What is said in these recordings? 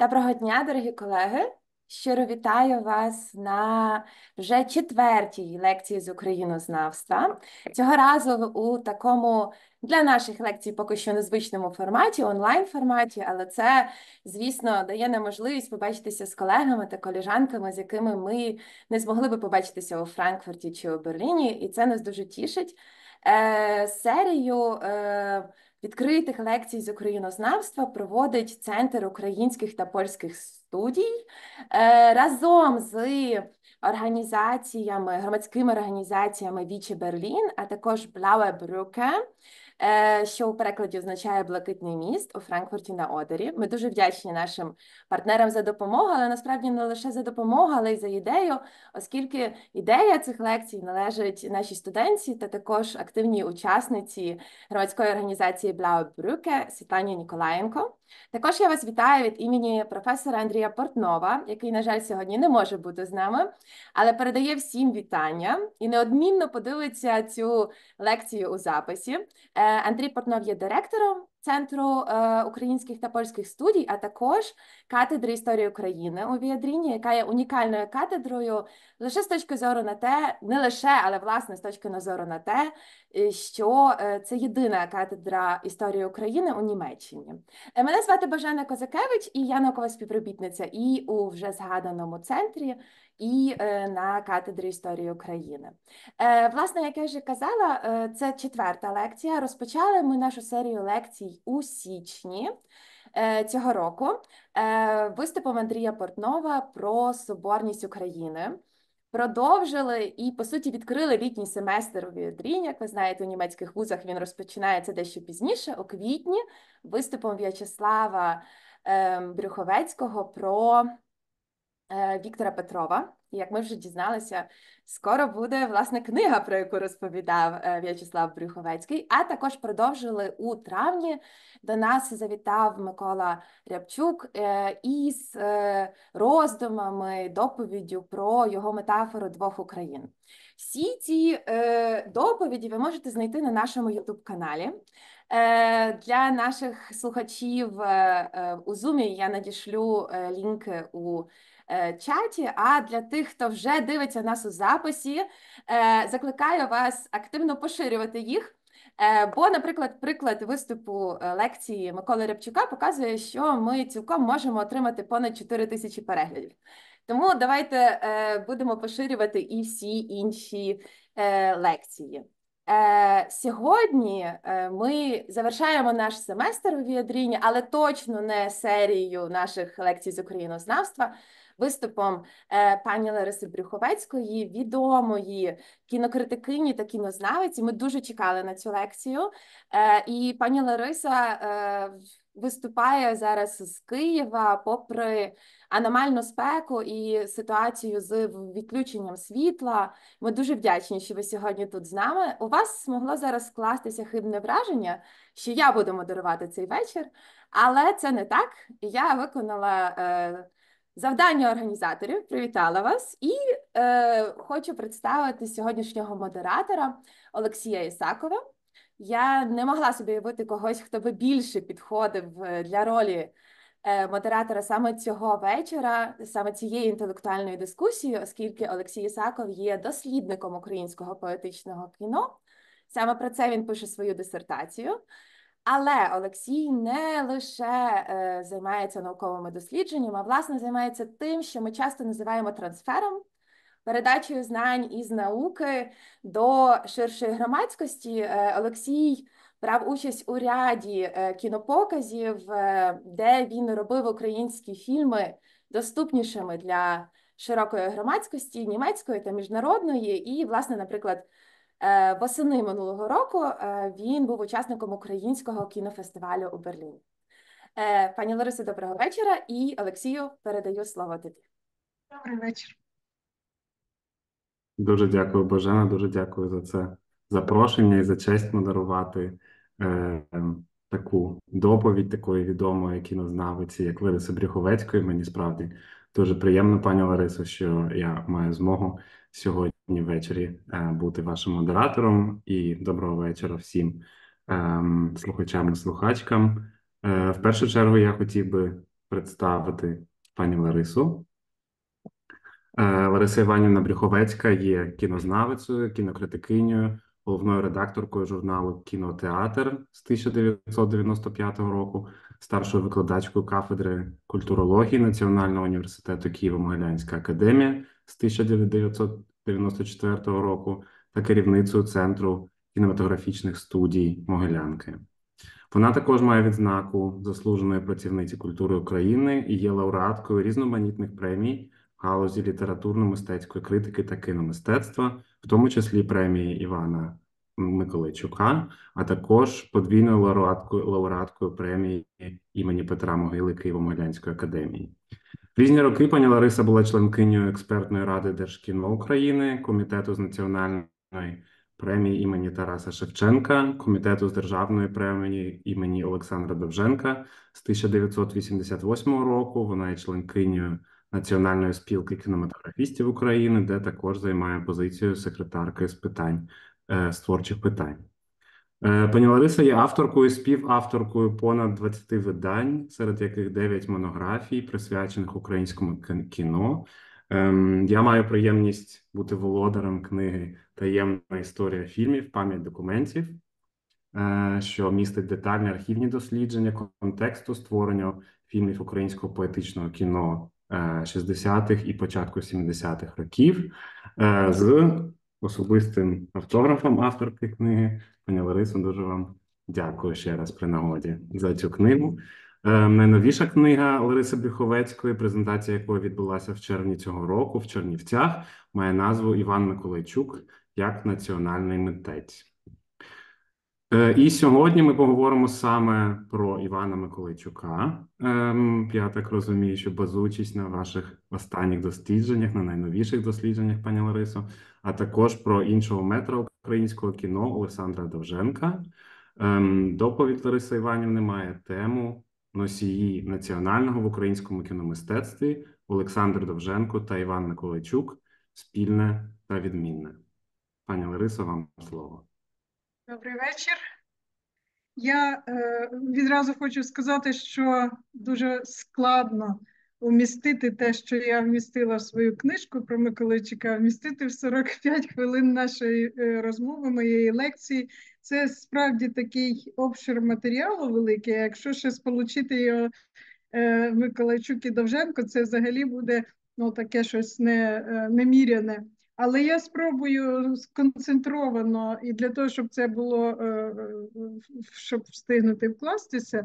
Доброго дня, дорогі колеги! Щиро вітаю вас на вже четвертій лекції з українознавства. Цього разу у такому для наших лекцій поки що незвичному форматі, онлайн-форматі, але це, звісно, дає нам можливість побачитися з колегами та колежанками, з якими ми не змогли би побачитися у Франкфурті чи у Берліні, і це нас дуже тішить. Серію відкритих лекцій з українознавства проводить Центр українських та польських студій разом з організаціями, громадськими організаціями Вічі Берлін, а також Blaue Brücke, що у перекладі означає «блакитний міст» у Франкфурті на Одері. Ми дуже вдячні нашим партнерам за допомогу, але насправді не лише за допомогу, але й за ідею, оскільки ідея цих лекцій належить нашій студентці та також активній учасниці громадської організації Blaue Brücke Світлані Ніколаєнко. Також я вас вітаю від імені професора Андрія Портнова, який, на жаль, сьогодні не може бути з нами, але передає всім вітання і неодмінно подивиться цю лекцію у записі. Андрій Портнов є директором Центру українських та польських студій, а також катедри історії України у Віадріні, яка є унікальною катедрою лише з точки зору на те, не лише, але власне з точки зору на те, що це єдина катедра історії України у Німеччині. Мене звати Божена Козакевич, і я наукова співробітниця і у вже згаданому центрі, і на катедрі історії України. Власне, як я вже казала, це четверта лекція. Розпочали ми нашу серію лекцій у січні цього року виступом Андрія Портнова про Соборність України. Продовжили і, по суті, відкрили літній семестр у Віадріні. Як ви знаєте, у німецьких вузах він розпочинається дещо пізніше, у квітні, виступом В'ячеслава Брюховецького про Віктора Петрова. І, як ми вже дізналися, скоро буде, власне, книга, про яку розповідав В'ячеслав Брюховецький. А також продовжили у травні. До нас завітав Микола Рябчук із роздумами, доповіддю про його метафору двох Україн. Всі ці доповіді ви можете знайти на нашому YouTube-каналі. Для наших слухачів у Zoom я надішлю лінки у чаті, а для тих, хто вже дивиться нас у записі, закликаю вас активно поширювати їх, бо, наприклад, приклад виступу лекції Миколи Рябчука показує, що ми цілком можемо отримати понад 4000 переглядів. Тому давайте будемо поширювати і всі інші лекції. Сьогодні ми завершаємо наш семестр у Віадріні, але точно не серію наших лекцій з українознавства, виступом пані Лариси Брюховецької, відомої кінокритикині та кінознавиці. Ми дуже чекали на цю лекцію. І пані Лариса виступає зараз з Києва, попри аномальну спеку і ситуацію з відключенням світла. Ми дуже вдячні, що ви сьогодні тут з нами. У вас змогло зараз скластися хибне враження, що я буду модерувати цей вечір, але це не так. Я виконала завдання організаторів, привітала вас і хочу представити сьогоднішнього модератора Олексія Ісакова. Я не могла собі уявити когось, хто би більше підходив для ролі модератора саме цього вечора, саме цієї інтелектуальної дискусії, оскільки Олексій Ісаков є дослідником українського поетичного кіно. Саме про це він пише свою дисертацію. Але Олексій не лише займається науковими дослідженнями, а власне займається тим, що ми часто називаємо трансфером, передачею знань із науки до ширшої громадськості. Олексій брав участь у ряді кінопоказів, де він робив українські фільми доступнішими для широкої громадськості, німецької та міжнародної. І, власне, наприклад, восени минулого року він був учасником українського кінофестивалю у Берліні. Пані Ларисо, доброго вечора. І Олексію, передаю слово тобі. Добрий вечір. Дуже дякую, Божена, дуже дякую за це запрошення і за честь модерувати таку доповідь такої відомої кінознавиці, як Лариси Брюховецької. Мені справді дуже приємно, пані Ларисо, що я маю змогу сьогодні ввечері бути вашим модератором. І доброго вечора всім слухачам і слухачкам. В першу чергу я хотів би представити пані Ларису. Лариса Іванівна Брюховецька є кінознавицею, кінокритикинею, головною редакторкою журналу «Кінотеатр» з 1995 року, старшою викладачкою кафедри культурології Національного університету Києво-Могилянська академія з 1994 року та керівницею Центру кінематографічних студій Могилянки. Вона також має відзнаку заслуженої працівниці культури України і є лауреаткою різноманітних премій в галузі літературно-мистецької критики та кіномистецтва, в тому числі премії Івана Миколайчука, а також подвійною лауреаткою премії імені Петра Могили Києво-Могилянської академії. В різні роки пані Лариса була членкинею експертної ради Держкіно України, комітету з національної премії імені Тараса Шевченка, комітету з державної премії імені Олександра Довженка з 1988 року. Вона є членкинею Національної спілки кінематографістів України, де також займає позицію секретарки з творчих питань. Пані Лариса є авторкою і співавторкою понад 20 видань, серед яких 9 монографій, присвячених українському кіно. Я маю приємність бути володарем книги «Таємна історія фільмів. Пам'ять документів», що містить детальні архівні дослідження контексту створення фільмів українського поетичного кіно 60-х і початку 70-х років, з особистим автографом авторки книги. Пані Ларисо, дуже вам дякую ще раз при нагоді за цю книгу. Найновіша книга Лариси Брюховецької, презентація якої відбулася в червні цього року в Чернівцях, має назву «Іван Миколайчук як національний митець». І сьогодні ми поговоримо саме про Івана Миколайчука. Я так розумію, що базуючись на ваших останніх дослідженнях, на найновіших дослідженнях, пані Ларисо, а також про іншого метра українського кіно Олександра Довженка. Доповідь Лариси Іванівни має тему «Носії національного в українському кіномистецтві Олександр Довженко та Іван Миколайчук. Спільне та відмінне». Пані Ларисо, вам слово. Добрий вечір. Я відразу хочу сказати, що дуже складно вмістити те, що я вмістила в свою книжку про Миколайчука, вмістити в 45 хвилин нашої розмови, моєї лекції. Це справді такий обшир матеріалу великий, а якщо ще сполучити його Миколайчук і Довженко, це взагалі буде таке щось неміряне. Але я спробую сконцентровано, і для того, щоб це було, щоб встигнути вкластися,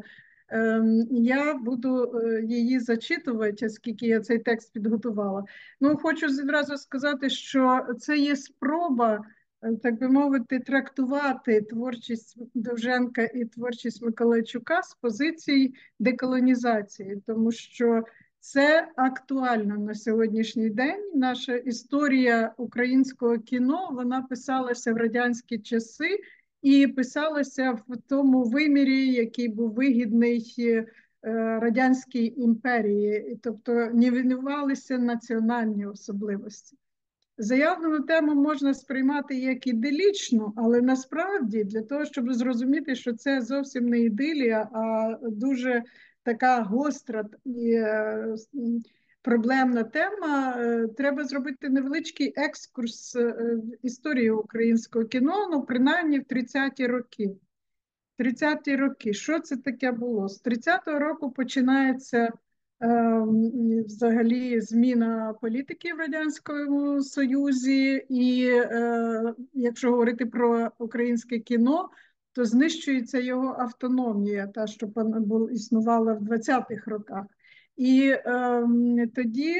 я буду її зачитувати, оскільки я цей текст підготувала. Хочу відразу сказати, що це є спроба, так би мовити, трактувати творчість Довженка і творчість Миколайчука з позиції деколонізації, тому що це актуально на сьогоднішній день. Наша історія українського кіно, вона писалася в радянські часи і писалася в тому вимірі, який був вигідний Радянській імперії, тобто нівелювалися національні особливості. Заявлену тему можна сприймати як іделічну, але насправді для того, щоб зрозуміти, що це зовсім не ідилія, а дуже така гостра і проблемна тема, треба зробити невеличкий екскурс в історію українського кіно, принаймні в 30-ті роки. 30-ті роки. Що це таке було? З 30-го року починається взагалі зміна політики в Радянському Союзі, і якщо говорити про українське кіно, то знищується його автономія, та, що існувала в 20-х роках. І тоді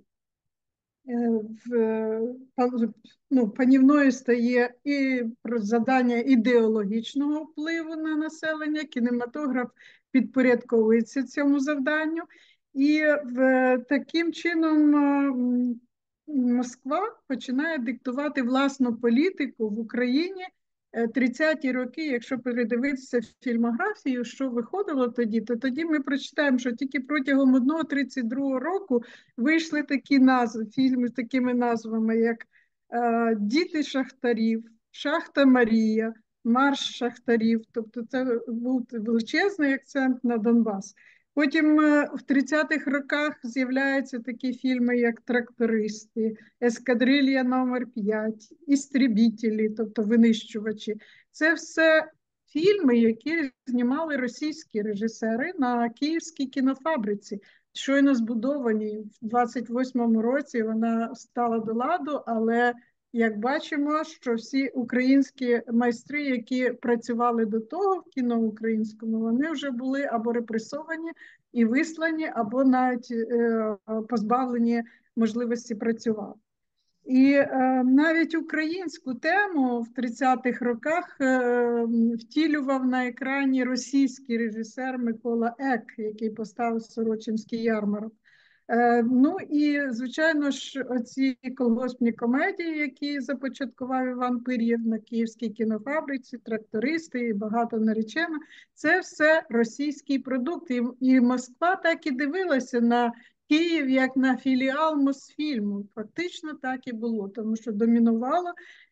панівною стає і завдання ідеологічного впливу на населення, кінематограф підпорядковується цьому завданню, і таким чином Москва починає диктувати власну політику в Україні. 30-ті роки, якщо передивитися фільмографію, що виходило тоді, то тоді ми прочитаємо, що тільки протягом 32-го року вийшли такі назви, фільми з такими назвами, як «Діти шахтарів», «Шахта Марія», «Марш шахтарів». Тобто це був величезний акцент на Донбас. Потім в 30-х роках з'являються такі фільми, як «Трактористи», «Ескадрилья номер 5», «Істребітелі», тобто винищувачі. Це все фільми, які знімали російські режисери на Київській кінофабриці. Щойно збудовані в 28-му році вона стала до ладу, але як бачимо, що всі українські майстри, які працювали до того в кіно українському, вони вже були або репресовані і вислані, або навіть позбавлені можливості працювати. І навіть українську тему в 30-х роках втілював на екрані російський режисер Микола Ек, який поставив Сорочинський ярмарок. Ну і, звичайно ж, оці колгоспні комедії, які започаткував Іван Пир'єв на Київській кінофабриці, «Трактористи» і багато наречено, це все російський продукт. І Москва так і дивилася на Київ як на філіал Мосфільму. Фактично так і було, тому що домінувало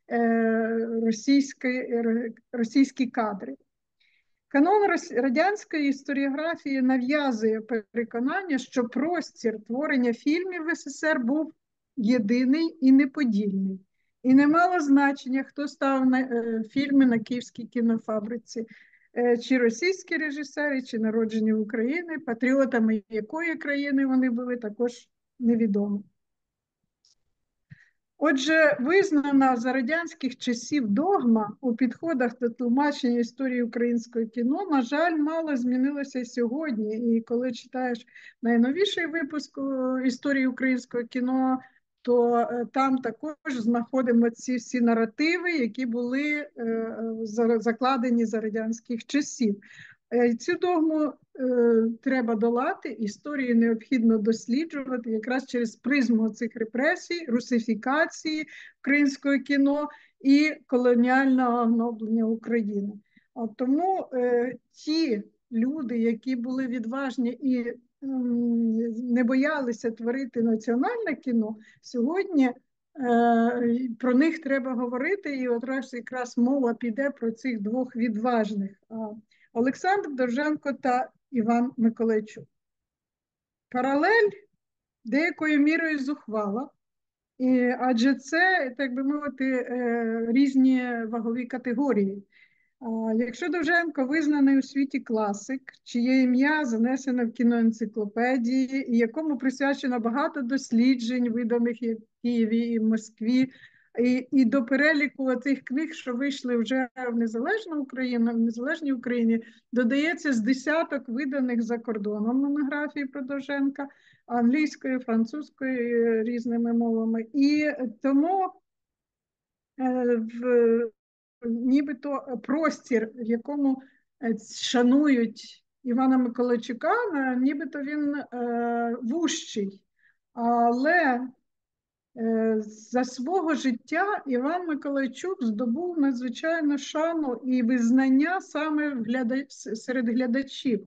російські кадри. Канон радянської історіографії нав'язує переконання, що простір творення фільмів в СССР був єдиний і неподільний. І не мало значення, хто ставив фільми на Київській кінофабриці. Чи російські режисери, чи народжені в Україні, патріотами якої країни вони були, також невідомо. Отже, визнана за радянських часів догма у підходах до тлумачення історії українського кіно, на жаль, мало змінилося і сьогодні. І коли читаєш найновіший випуск історії українського кіно, то там також знаходимо ці всі наративи, які були закладені за радянських часів. Цю догму треба долати, історію необхідно досліджувати якраз через призму цих репресій, русифікації українського кіно і колоніального гноблення України. Тому ті люди, які були відважні і не боялися творити національне кіно, сьогодні про них треба говорити, і одразу якраз мова піде про цих двох відважних – Олександр Довженко та Іван Миколайчук. Паралель деякою мірою зухвала, адже це, так би мовити, різні вагові категорії. Якщо Довженко визнаний у світі класик, чиє ім'я занесено в кіноенциклопедії, і якому присвячено багато досліджень, виданих і в Києві, і в Москві, і до переліку цих книг, що вийшли вже в незалежній Україні, додається з десяток виданих за кордоном монографій про Довженка, англійською, французькою, різними мовами. І тому нібито простір, в якому шанують Івана Миколайчука, нібито він вужчий. Але за свого життя Іван Миколайчук здобув надзвичайну шану і визнання саме серед глядачів.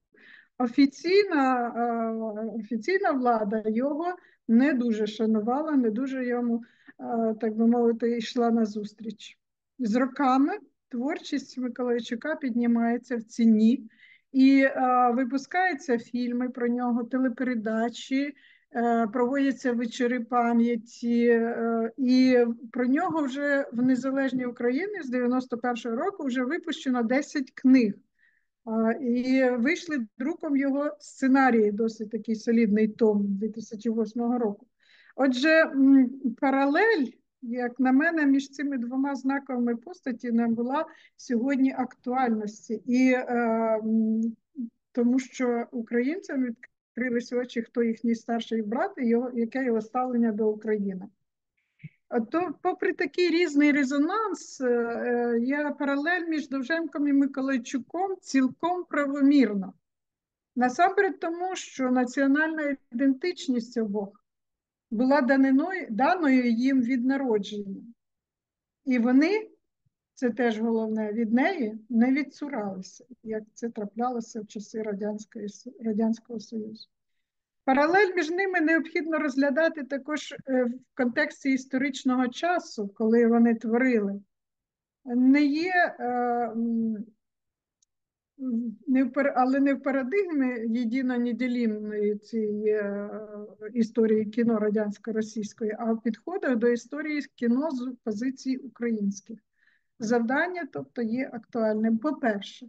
Офіційна влада його не дуже шанувала, не дуже йому, так би мовити, йшла назустріч. З роками творчість Миколайчука піднімається в ціні і випускаються фільми про нього, телепередачі, проводяться вечори пам'яті, і про нього вже в незалежній Україні з 91-го року вже випущено 10 книг. І вийшли друком його сценарії, досить такий солідний том 2008 року. Отже, паралель, як на мене, між цими двома знаковими постаті набула сьогодні актуальності. І тому що українцям відкрилися очі, хто їхній старший брат і яке його ставлення до України. То, попри такий різний резонанс, є паралель між Довженком і Миколайчуком цілком правомірна. Насамперед тому, що національна ідентичність обох була даною їм від народження. І вони, це теж головне, від неї не відцуралися, як це траплялося в часи Радянського Союзу. Паралель між ними необхідно розглядати також в контексті історичного часу, коли вони творили. Не є але не в парадигмі єдино-неділімної цієї історії кіно радянсько-російської, а в підходах до історії кіно з позицій українських. Завдання, тобто, є актуальним. По-перше,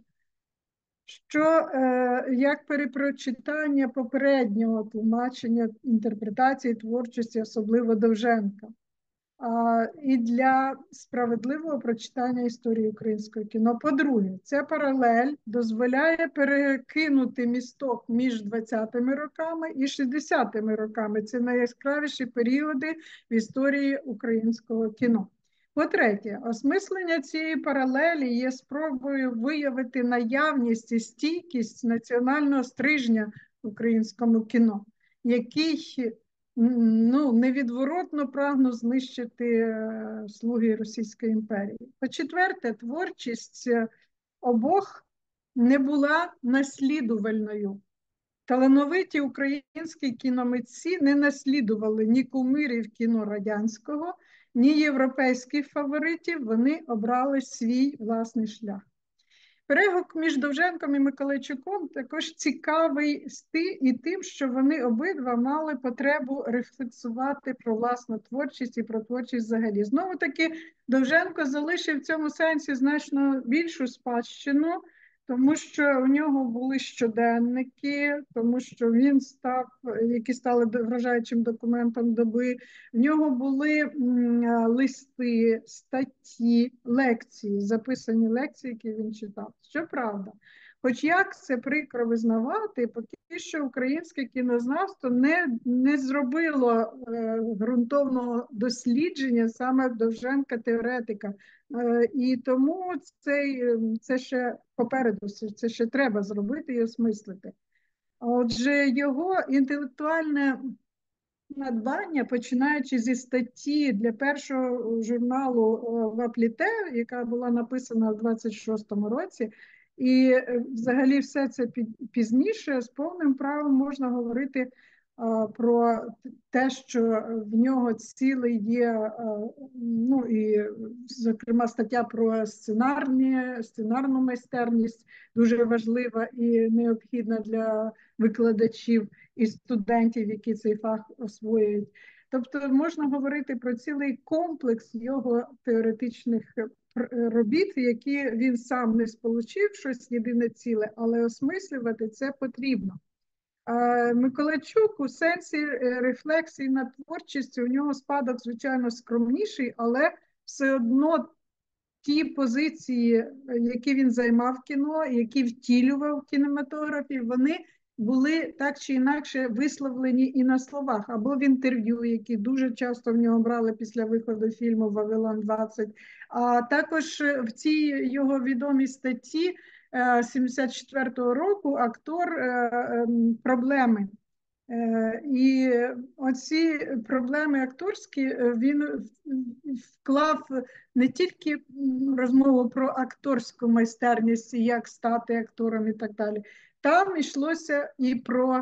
що як перепрочитання попереднього тлумачення інтерпретації творчості, особливо Довженка, і для справедливого прочитання історії українського кіно. По-друге, ця паралель дозволяє перекинути місток між 20-ми роками і 60-ми роками. Це найяскравіші періоди в історії українського кіно. По-третє, осмислення цієї паралелі є спробою виявити наявність і стійкість національного стрижня в українському кіно, який невідворотно прагну знищити слуги Російської імперії. По-четверте, творчість обох не була наслідувальною. Талановиті українські кіномитці не наслідували ні кумирів кіно радянського, ні європейських фаворитів, вони обрали свій власний шлях. Перегук між Довженком і Миколайчуком також цікавий і тим, що вони обидва мали потребу рефлексувати про власну творчість і про творчість взагалі. Знову-таки, Довженко залишив в цьому сенсі значно більшу спадщину, тому що у нього були щоденники, тому що він які стали вражаючим документом доби. В нього були листи, статті, лекції, записані лекції, які він читав. Щоправда, хоч як це прикро визнавати, поки що українське кінознавство не зробило ґрунтовного дослідження саме Довженка-теоретика. І тому це ще попереду, це ще треба зробити і осмислити. Отже, його інтелектуальне надбання, починаючи зі статті для першого журналу «Вапліте», яка була написана в 26-му році, і взагалі все це пізніше, з повним правом можна говорити про те, що в нього цілий є, і, зокрема, стаття про сценарну майстерність, дуже важлива і необхідна для викладачів і студентів, які цей фах освоюють. Тобто можна говорити про цілий комплекс його теоретичних робіт, які він сам не сполучив щось єдине ціле, але осмислювати це потрібно. Миколайчук у сенсі рефлексії над творчістю, у нього спадок, звичайно, скромніший, але все одно ті позиції, які він займав в кіно, які втілював в кінематографі, вони були так чи інакше висловлені і на словах, або в інтерв'ю, які дуже часто в нього брали після виходу фільму «Вавилон-20», а також в цій його відомій статті 74-го року «Актор. Проблеми». І оці проблеми акторські він вклав не тільки розмову про акторську майстерність, як стати актором і так далі. Там йшлося і про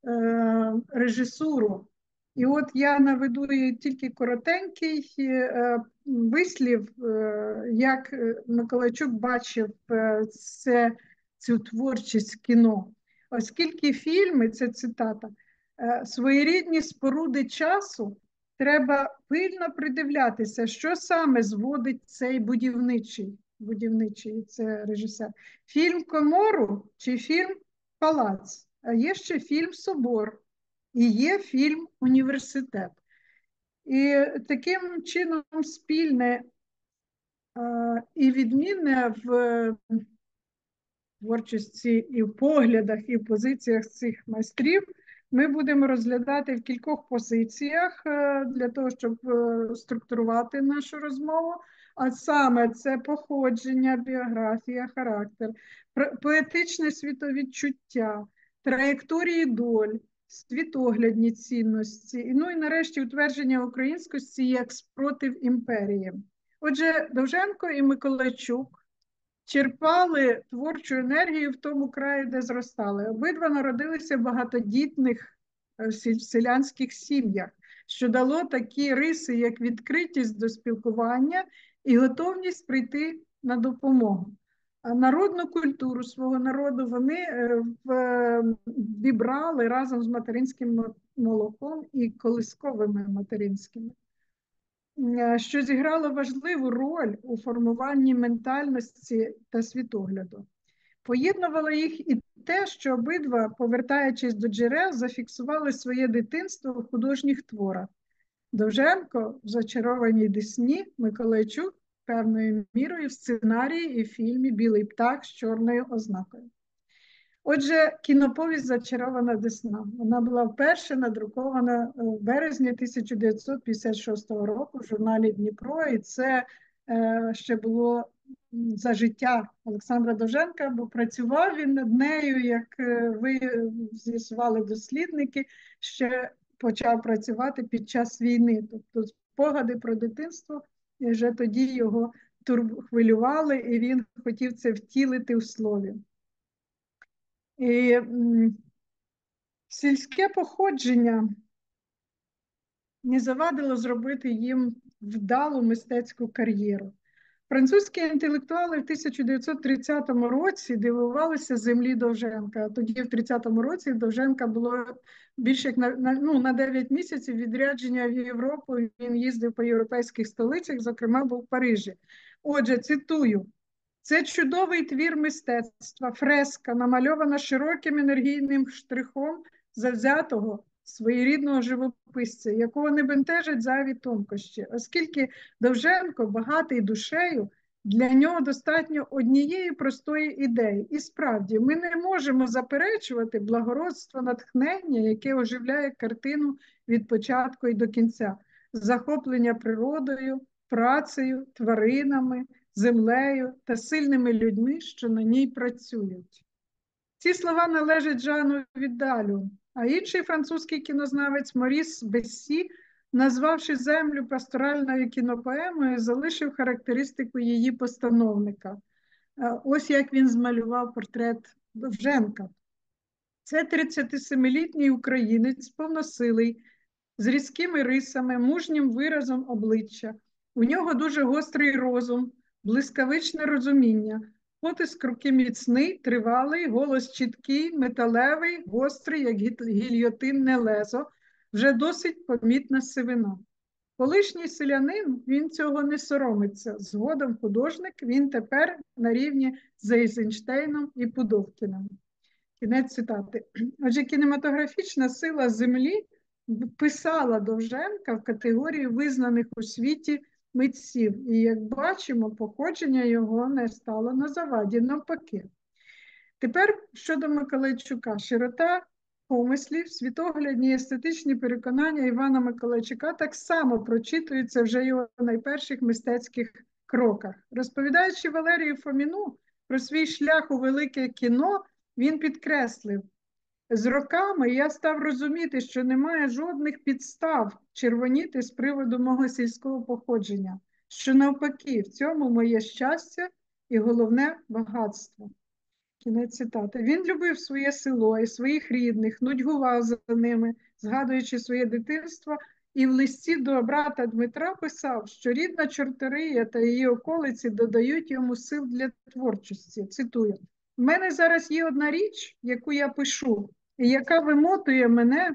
режисуру. І от я наведу тільки коротенький вислів, як Миколайчук бачив цю творчість кіно. Оскільки фільми, це цитата, своєрідні споруди часу, треба пильно придивлятися, що саме зводить цей будівничий, це режисер. Фільм «Комору» чи фільм «Палац», а є ще фільм «Собор» і є фільм «Університет». І таким чином спільне і відмінне в творчості і в поглядах, і в позиціях цих майстрів ми будемо розглядати в кількох позиціях для того, щоб структурувати нашу розмову. А саме це походження, біографія, характер, поетичне світовідчуття, траєкторії доль, світоглядні цінності, ну і нарешті утвердження українськості як спротив імперії. Отже, Довженко і Миколайчук черпали творчу енергію в тому краї, де зростали. Обидва народилися в багатодітних селянських сім'ях, що дало такі риси, як відкритість до спілкування і готовність прийти на допомогу. народну культуру свого народу вони вібрали разом з материнським молоком і колисковими материнськими, що зіграло важливу роль у формуванні ментальності та світогляду. Поєднувало їх і те, що обидва, повертаючись до джерел, зафіксували своє дитинство в художніх творах. Довженко в «Зачарованій Десні», Миколайчук певною мірою в сценарії і фільмі «Білий птах» з чорною ознакою. Отже, кіноповість «Зачарована Десна». Вона була вперше надрукована в березні 1956 року в журналі «Дніпро», і це ще було за життя Олександра Довженка, бо працював він над нею, як ви з'ясували дослідники, ще почав працювати під час війни. Тобто спогади про дитинство вже тоді його хвилювали, і він хотів це втілити в слові. І сільське походження не завадило зробити їм вдалу мистецьку кар'єру. Французькі інтелектуали в 1930 році дивувалися землі Довженка. Тоді, в 30-му році, Довженка було більше як на 9 місяців відрядження в Європу. Він їздив по європейських столицях, зокрема, був в Парижі. Отже, цитую. «Це чудовий твір мистецтва, фреска, намальована широким енергійним штрихом завзятого, своєрідного живописця, якого не бентежать зайві тонкощі, оскільки Довженко багатий душею, для нього достатньо однієї простої ідеї. І справді, ми не можемо заперечувати благородство натхнення, яке оживляє картину від початку і до кінця, захоплення природою, працею, тваринами, землею та сильними людьми, що на ній працюють». Ці слова належать Жану Віддалю, а інший французький кінознавець Моріс Бессі, назвавши землю пасторальною кінопоемою, залишив характеристику її постановника. Ось як він змалював портрет Довженка. Це 37-літній українець, повносилий, з різкими рисами, мужнім виразом обличчя. У нього дуже гострий розум, блискавичне розуміння. Потиск руки міцний, тривалий, голос чіткий, металевий, гострий, як гільйотинне лезо, вже досить помітна сивина. Колишній селянин, він цього не соромиться. Згодом художник, він тепер на рівні з Ейзенштейном і Пудовкіним. Кінець цитати. Отже, кінематографічна сила землі писала Довженка в категорії визнаних у світі митців. І, як бачимо, походження його не стало на заваді, навпаки. Тепер щодо Миколайчука. Широта помислів, світоглядні і естетичні переконання Івана Миколайчука так само прочитуються вже в його найперших мистецьких кроках. Розповідаючи Валерію Фоміну про свій шлях у велике кіно, він підкреслив: «З роками я став розуміти, що немає жодних підстав червоніти з приводу мого сільського походження, що навпаки, в цьому моє щастя і головне багатство». Кінець цитати. Він любив своє село і своїх рідних, нудьгував за ними, згадуючи своє дитинство, і в листі до брата Дмитра писав, що рідна Чортория та її околиці додають йому сил для творчості. Цитую. «У мене зараз є одна річ, яку я пишу, і яка вимотує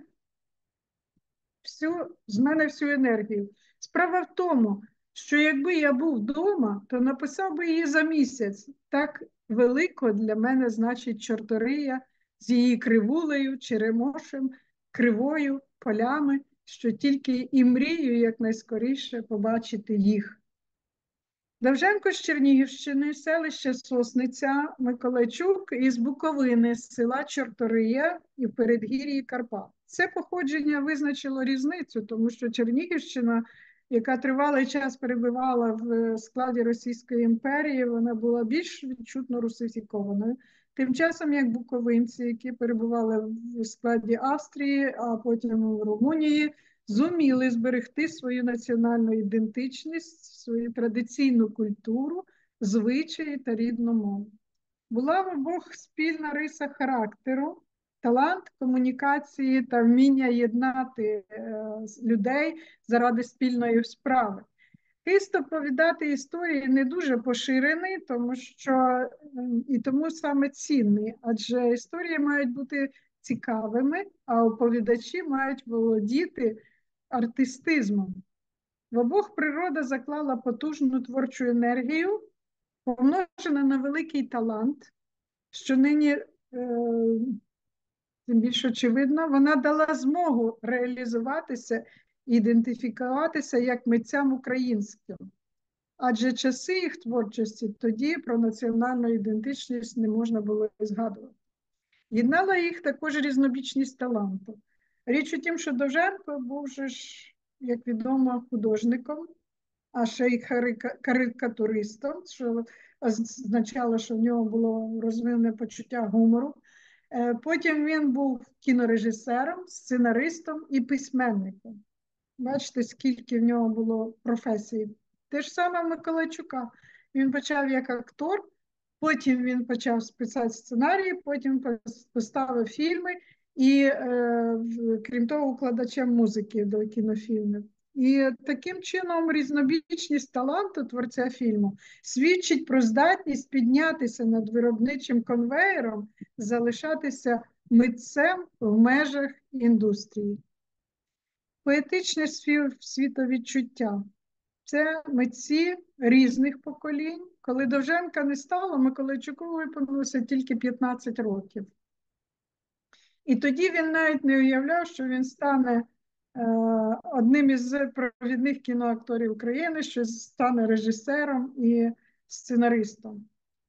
з мене всю енергію. Справа в тому, що якби я був вдома, то написав би її за місяць. Так велико для мене значить Чортория з її кривулею, черемошем, кривою, полями, що тільки і мрію якнайскоріше побачити їх». Довженко з Чернігівщини, селище Сосниця, Миколайчук із Буковини, з села Чортория і в передгір'ї Карпат. Це походження визначило різницю, тому що Чернігівщина, яка тривалий час перебувала в складі Російської імперії, вона була більш відчутно русифікованою. Тим часом, як буковинці, які перебували в складі Австрії, а потім в Румунії, зуміли зберегти свою національну ідентичність, свою традиційну культуру, звичаї та рідну мову. Була в обох спільна риса характеру, талант комунікації та вміння єднати людей заради спільної справи. Хист оповідати історії не дуже поширений, тому що і тому саме цінний, адже історії мають бути цікавими, а оповідачі мають володіти артистизмом. В обох природа заклала потужну творчу енергію, помножена на великий талант, що нині, тим більш очевидно, вона дала змогу реалізуватися, ідентифікуватися як митцям українським. Адже часи їх творчості тоді про національну ідентичність не можна було згадувати. Єднала їх також різнобічність таланту. Річ у тім, що Довженко був же ж, як відомо, художником, а ще й карикатуристом, що означало, що в нього було розвинене почуття гумору. Потім він був кінорежисером, сценаристом і письменником. Бачите, скільки в нього було професій. Те ж саме Миколайчука. Він почав як актор, потім він почав писати сценарії, потім поставив фільми і, крім того, укладачем музики до кінофільмів. І таким чином різнобічність таланту творця фільму свідчить про здатність піднятися над виробничим конвеєром, залишатися митцем в межах індустрії. Поетичне світовідчуття – це митці різних поколінь. Коли Довженка не стало, Миколайчуку виповнилося тільки 15 років. І тоді він навіть не уявляв, що він стане одним із провідних кіноакторів України, що стане режисером і сценаристом.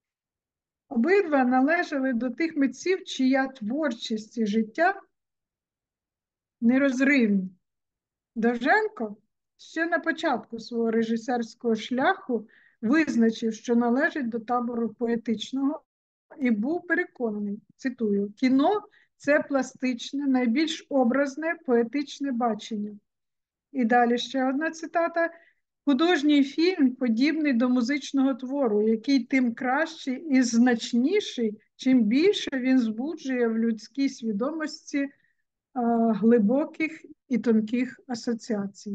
Обидва належали до тих митців, чия творчість і життя нерозривні. Довженко ще на початку свого режисерського шляху визначив, що належить до табору поетичного, і був переконаний, цитую, «Кіно – це пластичне, найбільш образне поетичне бачення». І далі ще одна цитата. «Художній фільм подібний до музичного твору, який тим кращий і значніший, чим більше він збуджує в людській свідомості глибоких і тонких асоціацій».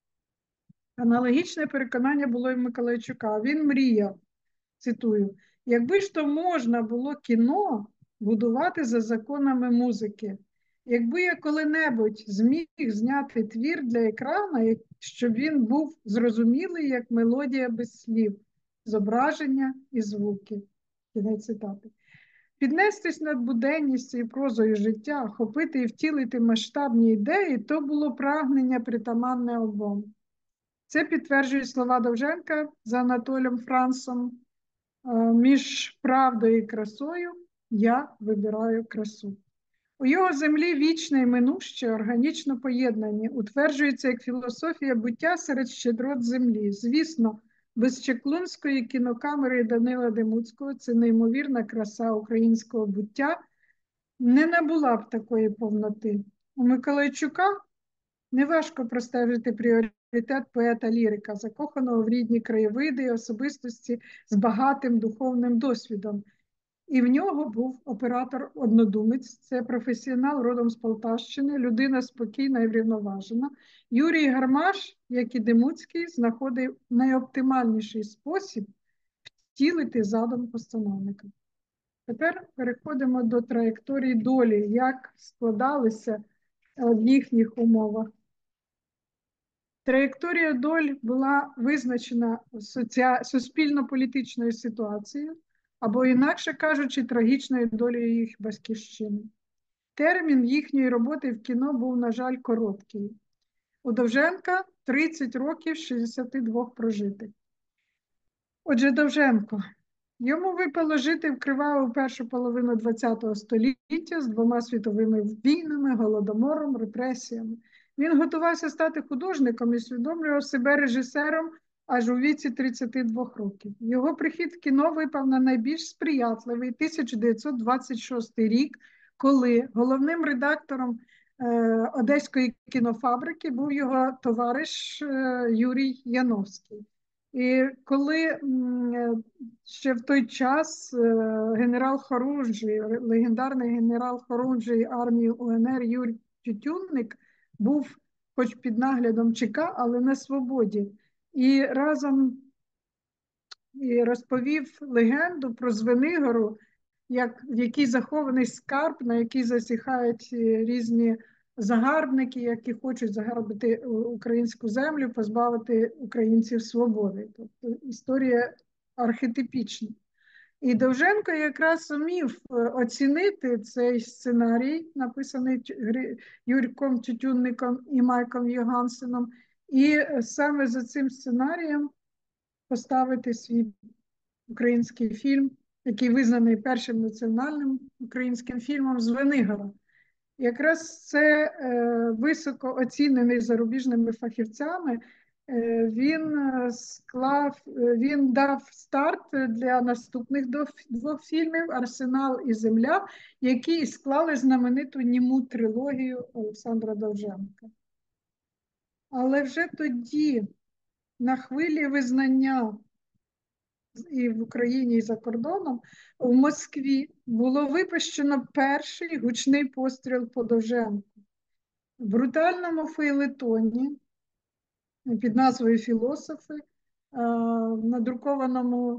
Аналогічне переконання було і в Миколайчука. Він мріяв, цитую, «Якби ж то можна було кіно будувати за законами музики, якби я коли-небудь зміг зняти твір для екрана, щоб він був зрозумілий, як мелодія без слів, зображення і звуки». Кінець цитати. Піднестись над буденністю і прозою життя, охопити і втілити масштабні ідеї – то було прагнення притаманне обом. Це підтверджують слова Довженка за Анатолієм Франсом. «Між правдою і красою я вибираю красу». У його землі вічне і минуще органічно поєднані, утверджується як філософія буття серед щедрот землі. Звісно, без чаклунської кінокамери Данила Демуцького це неймовірна краса українського буття не набула б такої повноти. У Миколайчука неважко простежити пріоритет поета-лірика, закоханого в рідні краєвиди і особистості з багатим духовним досвідом. І в нього був оператор-однодумець, це професіонал родом з Полтавщини, людина спокійна і врівноважена. Юрій Гармаш, як і Демуцький, знаходив найоптимальніший спосіб втілити задум постановника. Тепер переходимо до траєкторії долі, як складалися в їхніх умовах. Траєкторія доль була визначена суспільно-політичною ситуацією, або, інакше кажучи, трагічною долею їх батьківщини. Термін їхньої роботи в кіно був, на жаль, короткий. У Довженка 30 років 62 прожитих. Отже, Довженко. Йому випало жити в криваву першу половину ХХ століття з 2 світовими війнами, голодомором, репресіями. Він готувався стати художником і усвідомлював себе режисером аж у віці 32 років. Його прихід в кіно випав на найбільш сприятливий 1926 рік, коли головним редактором Одеської кінофабрики був його товариш Юрій Яновський. І коли ще в той час генерал Хорунжий, легендарний генерал Хорунжий армії УНР Юрій Тютюнник був хоч під наглядом ЧК, але на свободі. і разом і розповів легенду про Звенигору, в якій захований скарб, на який засіхають різні загарбники, які хочуть загарбити українську землю, позбавити українців свободи. Тобто історія архетипічна. І Довженко якраз зумів оцінити цей сценарій, написаний Юрком Тютюнником і Майком Йогансеном, і саме за цим сценарієм поставити свій український фільм, який визнаний першим національним українським фільмом «Звенигора». Якраз це високо оцінений зарубіжними фахівцями. Він дав старт для наступних двох фільмів «Арсенал» і «Земля», які склали знамениту німу трилогію Олександра Довженка. Але вже тоді, на хвилі визнання і в Україні, і за кордоном, в Москві було випущено перший гучний постріл по Довженку. В брутальному фейлетоні під назвою «Філософи», надрукованому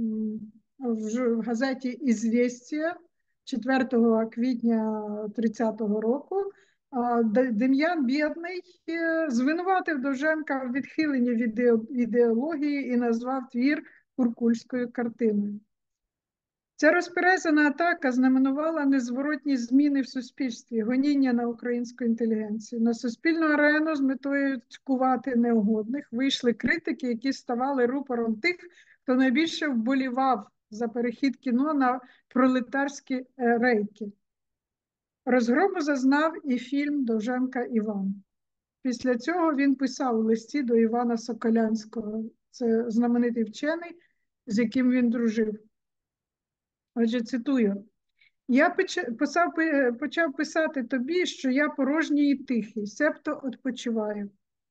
в газеті «Ізвєстія» 4 квітня 30-го року, Дем'ян Бєдний звинуватив Довженка в відхиленні від ідеології і назвав твір куркульською картиною. Ця розперезана атака знаменувала незворотні зміни в суспільстві, гоніння на українську інтелігенцію. На суспільну арену з метою цькувати неугодних вийшли критики, які ставали рупором тих, хто найбільше вболівав за перехід кіно на пролетарські рейки. Розгрому зазнав і фільм Довженка «Іван». Після цього він писав у листі до Івана Соколянського, це знаменитий вчений, з яким він дружив. Отже, цитую. «Я почав писати тобі, що я порожній і тихий, себто відпочиваю.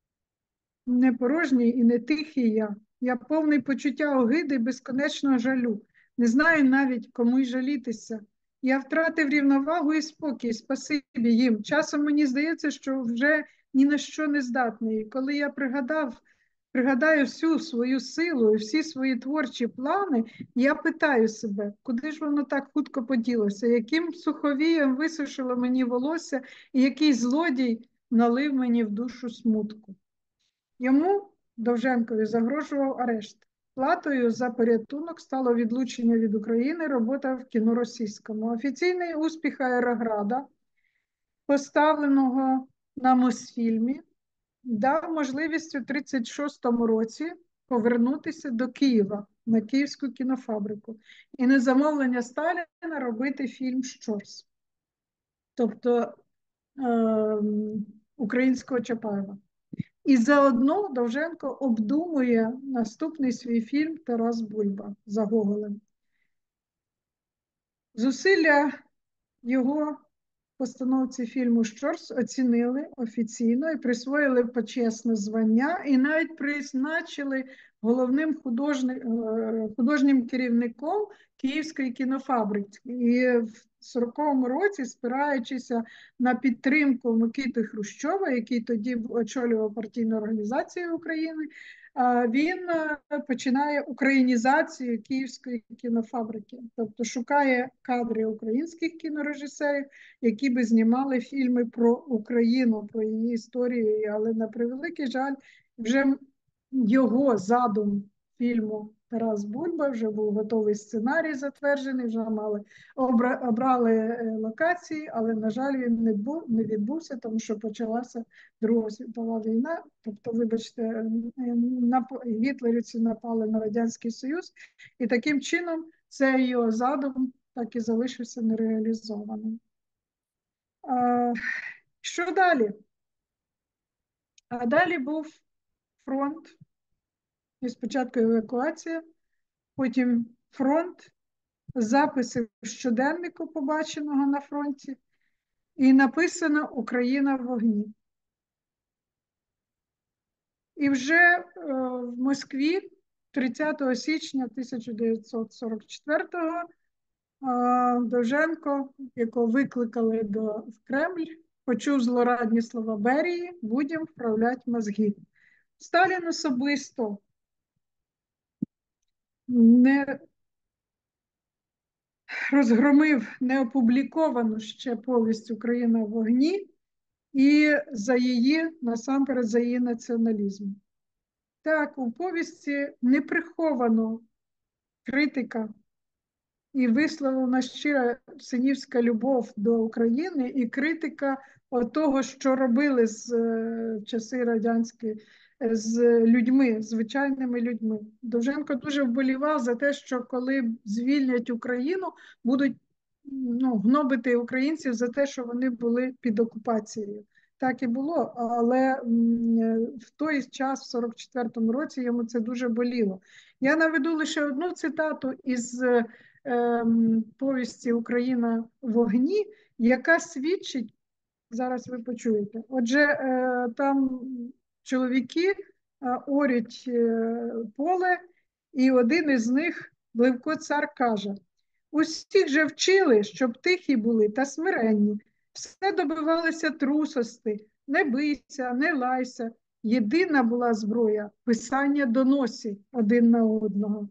Не порожній і не тихий я. Я повний почуття огиди і безконечного жалю. Не знаю навіть, кому й жалітися. Я втратив рівновагу і спокій, спасибі їм. Часом мені здається, що вже ні на що не здатний. І коли я пригадаю всю свою силу і всі свої творчі плани, я питаю себе, куди ж воно так хутко поділося, яким суховієм висушило мені волосся і який злодій налив мені в душу смутку». Йому, Довженкові, загрожував арешт. Платою за порятунок стало відлучення від України, робота в кіно російському. Офіційний успіх «Аерограда», поставленого на Мосфільмі, дав можливість у 1936 році повернутися до Києва на Київську кінофабрику і на замовлення Сталіна робити фільм «Щорс», тобто українського Чапаєва. І заодно Довженко обдумує наступний свій фільм «Тарас Бульба» за Гоголем. Зусилля його постановці фільму «Щорс» оцінили офіційно і присвоїли почесне звання, і навіть призначили головним художнім керівником Київської кінофабрики. І в 40-му році, спираючись на підтримку Микити Хрущова, який тоді очолював партійну організацію України, він починає українізацію Київської кінофабрики, тобто шукає кадри українських кінорежисерів, які би знімали фільми про Україну, про її історію, але на превеликий жаль, вже його задум фільму «Тарас Бульба», вже був готовий сценарій затверджений, вже обрали локації, але, на жаль, він не відбувся, тому що почалася Друга світова війна, тобто, вибачте, гітлерівці напали на Радянський Союз, і таким чином цей його задум так і залишився нереалізованим. Що далі? А далі був фронт, і спочатку евакуація, потім фронт, записи в щоденнику побаченого на фронті, і написано «Україна в вогні». І вже в Москві 30 січня 1944-го Довженко, якого викликали в Кремль, почув злорадні слова Берії: «Будем вправлять мозги». Сталін особисто не розгромив неопубліковану ще повість «Україна в вогні» і за її, насамперед, за її націоналізм. Так, у повісті не приховано критика і висловлена щира синівська любов до України і критика того, що робили в часи радянські з людьми, звичайними людьми. Довженко дуже вболівав за те, що коли звільнять Україну, будуть гнобити українців за те, що вони були під окупацією. Так і було, але в той час, в 44-му році, йому це дуже боліло. Я наведу лише одну цитату із повісті «Україна в вогні», яка свідчить, зараз ви почуєте, отже, там чоловіки орють поле, і один із них, Левко Цар, каже: «Усіх же вчили, щоб тихі були та смиренні, все добивалися трусости, не бийся, не лайся. Єдина була зброя – писання доносів один на одного».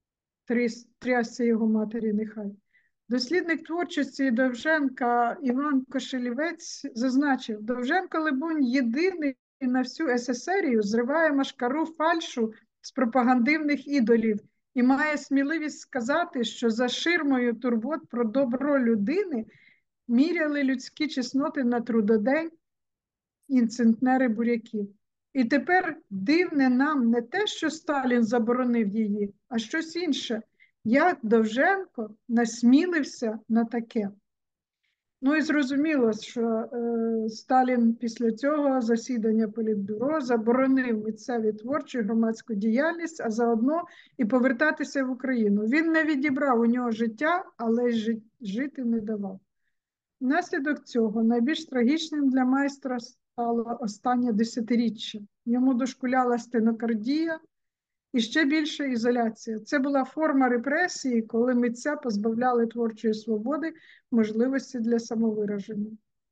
Трясся його матері нехай. Дослідник творчості Довженка Іван Кошелівець зазначив: Довженко, либонь, єдиний на всю СССРію зриває машкару фальшу з пропагандивних ідолів і має сміливість сказати, що за ширмою турбот про добро людини міряли людські чесноти на трудодень і центнери буряків. І тепер дивне нам не те, що Сталін заборонив її, а щось інше. Як Довженко насмілився на таке. Ну і зрозуміло, що Сталін після цього засідання Політбюро заборонив митцеві творчу і громадську діяльність, а заодно і повертатися в Україну. Він не відібрав у нього життя, але й жити не давав. Внаслідок цього найбільш трагічним для майстра стало останнє десятиріччя. Йому дошкуляла стенокардія і ще більша ізоляція. Це була форма репресії, коли митця позбавляли творчої свободи, можливості для самовираження.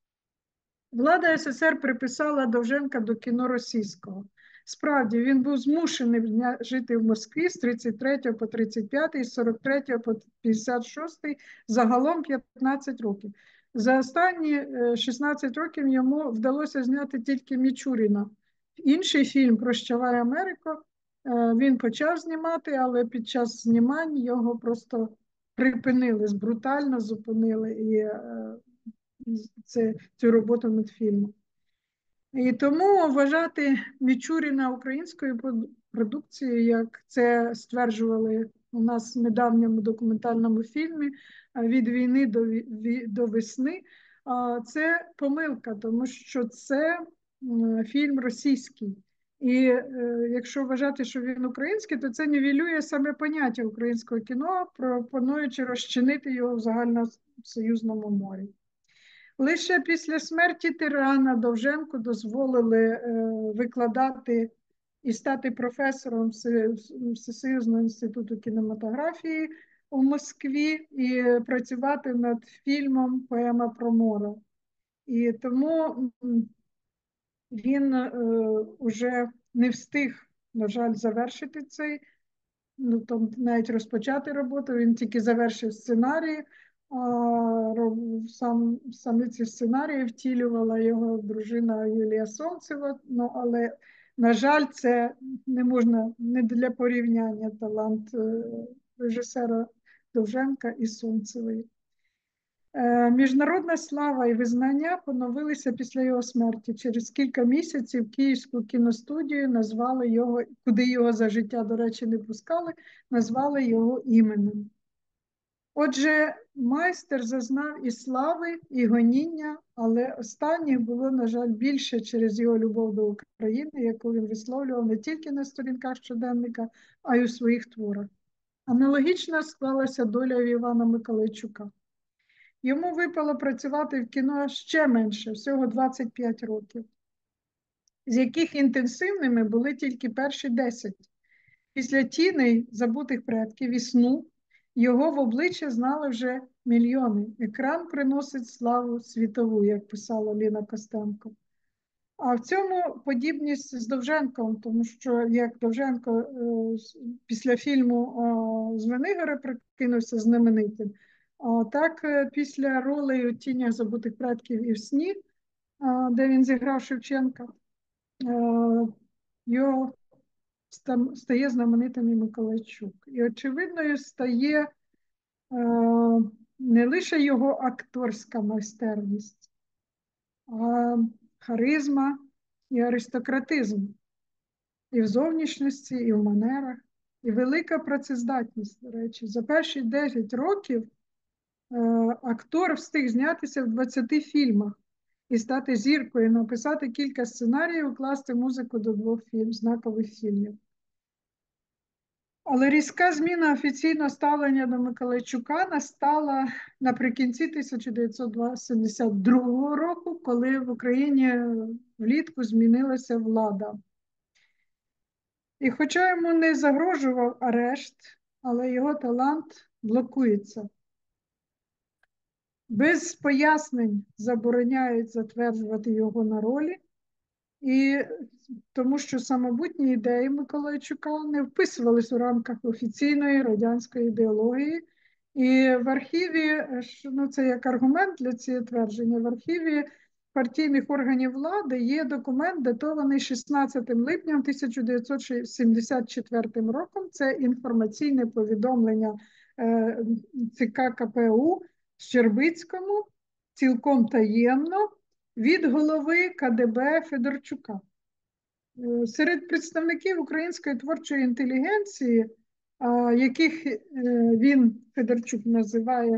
Влада СССР приписала Довженка до кіно російського. Справді, він був змушений жити в Москві з 33 по 35, з 43 по 56, загалом 15 років. За останні 16 років йому вдалося зняти тільки Мічуріна. Інший фільм «Прощавай, Америко» він почав знімати, але під час знімань його просто припинили, брутально зупинили цю роботу над фільмом. І тому вважати Мічуріна українською продукцією, як це стверджували у нас в недавньому документальному фільмі «Від війни до весни», це помилка, тому що це фільм російський. І якщо вважати, що він український, то це нівелює саме поняття українського кіно, пропонуючи розчинити його в загальносоюзному морі. Лише після смерті тирана Довженку дозволили викладати і стати професором Всесоюзного інституту кінематографії у Москві і працювати над фільмом «Поема про море». І тому він уже не встиг, на жаль, завершити цей, там навіть розпочати роботу, він тільки завершив сценарій, саме ці сценарії втілювала його дружина Юлія Сонцева, але, на жаль, це не можна, не для порівняння талант режисера Довженка і Сонцевої. Міжнародна слава і визнання поновилися після його смерті. Через кілька місяців Київську кіностудію назвали його, куди його за життя, до речі, не пускали, назвали його іменем. Отже, майстер зазнав і слави, і гоніння, але останніх було, на жаль, більше через його любов до України, яку він висловлював не тільки на сторінках щоденника, а й у своїх творах. Аналогічно склалася доля Івана Миколайчука. Йому випало працювати в кіно ще менше, всього 25 років, з яких інтенсивними були тільки перші 10. Після «Тіней забутих предків» і «Сну» його в обличчя знали вже мільйони. Екран приносить славу світову, як писала Ліна Костенко. А в цьому подібність з Довженком, тому що як Довженко після фільму Звенигора прикинувся знаменитим, так після ролей у «Тінях забутих предків» і в «Сні», де він зіграв Шевченка, його стає знаменитим і Миколайчук. І очевидною стає не лише його акторська майстерність, а харизма і аристократизм і в зовнішності, і в манерах, і велика працездатність, до речі. За перші 10 років актор встиг знятися в 20 фільмах і стати зіркою, написати кілька сценаріїв, укласти музику до 2 знакових фільмів. Але різка зміна офіційного ставлення до Миколайчука настала наприкінці 1972 року, коли в Україні влітку змінилася влада. І хоча йому не загрожував арешт, але його талант блокується. Без пояснень забороняють затверджувати його на ролі, і тому що самобутні ідеї Миколайчука не вписувались у рамках офіційної радянської ідеології. І в архіві, ну це як аргумент для цієї твердження, в архіві партійних органів влади є документ, датований 16 липня 1974 роком. Це інформаційне повідомлення ЦК КПУ Щербицькому, цілком таємно, від голови КДБ Федорчука. Серед представників української творчої інтелігенції, яких він, Федорчук, називає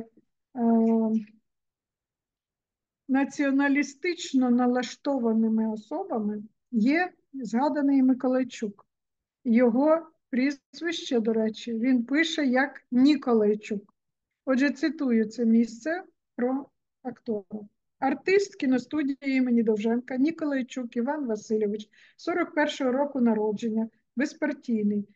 націоналістично налаштованими особами, є згаданий Миколайчук. Його прізвище, до речі, він пише як Ніколайчук. Отже, цитую це місце про актора. Артист кіностудії імені Довженка Ніколайчук Іван Васильович, 41-го року народження, безпартійний,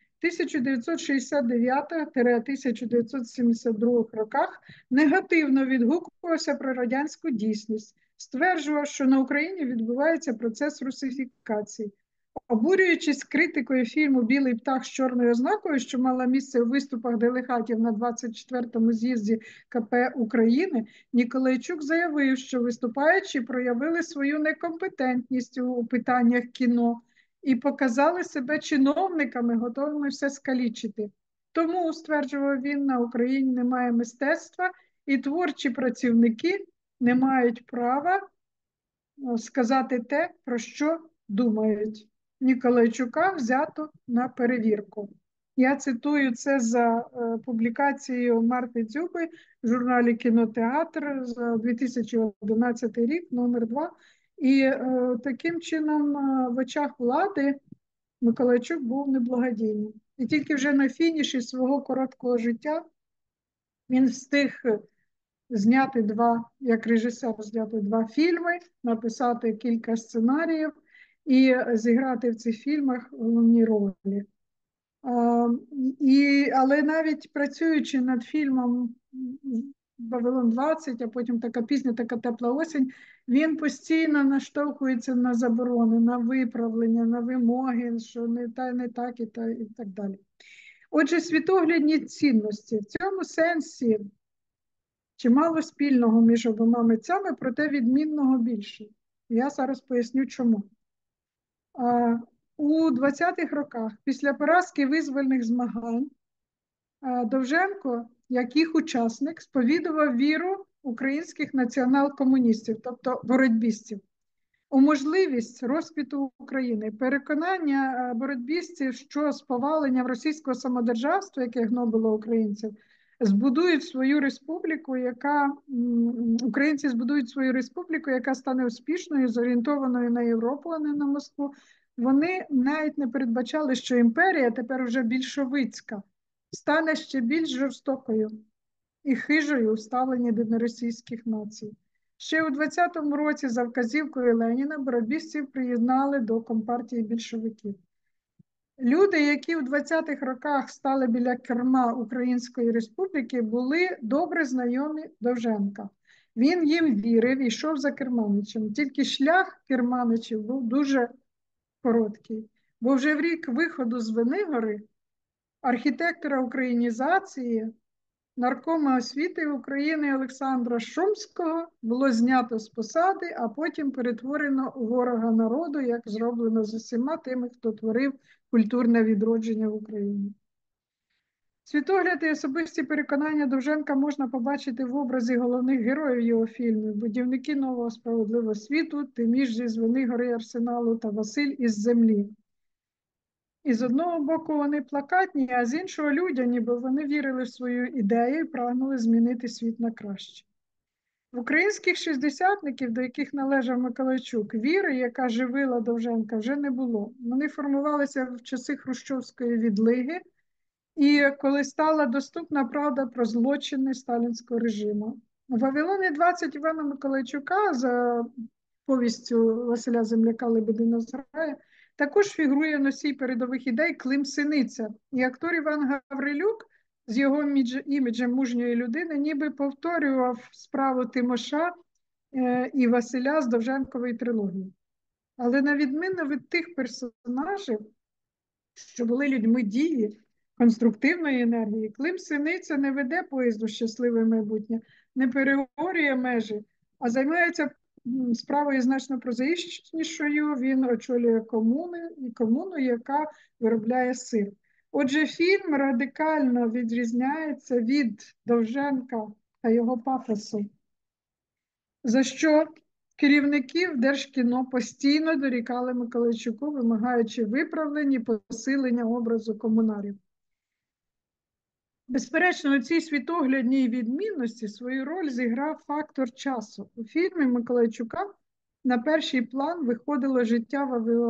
1969-1972 роках негативно відгукувався про радянську дійсність, стверджував, що на Україні відбувається процес русифікації. Обурюючись критикою фільму «Білий птах з чорною ознакою», що мала місце у виступах делегатів на 24-му з'їзді КП України, Ніколайчук заявив, що виступаючі проявили свою некомпетентність у питаннях кіно і показали себе чиновниками, готовими все скалічити. Тому, стверджував він, на Україні немає мистецтва, і творчі працівники не мають права сказати те, про що думають. Ніколайчука взято на перевірку. Я цитую це за публікацією Марти Дзюби в журналі «Кінотеатр» за 2011 рік, номер 2. І таким чином в очах влади Миколайчук був неблагодійним. І тільки вже на фініші свого короткого життя він встиг зняти як режисер зняти 2 фільми, написати кілька сценаріїв і зіграти в цих фільмах головні ролі. Але навіть працюючи над фільмом «Вавилон-20», а потім така пісня, така «Тепла осінь», він постійно наштовхується на заборони, на виправлення, на вимоги, що не так і так далі. Отже, світоглядні цінності. В цьому сенсі чимало спільного між обома митцями, проте відмінного більше. Я зараз поясню, чому. У 20-х роках, після поразки визвольних змагань, Довженко, як їх учасник, сповідував віру українських націонал-комуністів, тобто боротьбістів, у можливість розквіту України. Переконання боротьбістів, що з поваленням російського самодержавства, яке гнобило українців, збудують свою республіку, українці збудують свою республіку, яка стане успішною, зорієнтованою на Європу, а не на Москву. Вони навіть не передбачали, що імперія, тепер вже більшовицька, стане ще більш жорстокою і хижою у ставленні до неросійських націй. Ще у 20-му році за вказівкою Леніна боротьбістів приєднали до компартії більшовиків. Люди, які у 20-х роках стали біля керма Української республіки, були добре знайомі Довженка. Він їм вірив і йшов за керманичем. Тільки шлях керманичів був дуже короткий. Бо вже в рік виходу з Венигори архітектора українізації, наркома освіти України Олександра Шумського було знято з посади, а потім перетворено у ворога народу, як зроблено з усіма тими, хто творив культурне відродження в Україні. Світогляд і особисті переконання Довженка можна побачити в образі головних героїв його фільмів: будівники нового справедливого світу, Тиміш зі Звенигори і Арсеналу та Василь із землі. І з одного боку вони плакатні, а з іншого людяні, бо вони вірили в свою ідею і прагнули змінити світ на краще. В українських шістдесятників, до яких належав Миколайчук, віри, яка живила Довженка, вже не було. Вони формувалися в часи хрущовської відлиги, і коли стала доступна правда про злочини сталінського режиму. У «Вавилоні 20» Івана Миколайчука за повістю Василя Земляка «Лебедина зграя» також фігурує носій передових ідей Клим Синиця. І актор Іван Гаврилюк з його іміджем мужньої людини ніби повторював справу Тимоша і Василя з Довженкової трилогії. Але на відміну від тих персонажів, що були людьми дії, конструктивної енергії, Клим Синиця не веде поїзду «Щасливе майбутнє», не переговорює межі, а займається справою значно прозаїчнішою. Він очолює комуну, яка виробляє сир. Отже, фільм радикально відрізняється від Довженка та його пафосу, за що керівників Держкіно постійно дорікали Миколайчуку, вимагаючи виправлень і посилення образу комунарів. Безперечно, у цій світоглядній відмінності свою роль зіграв фактор часу. У фільмі Миколайчука на перший план виходило життя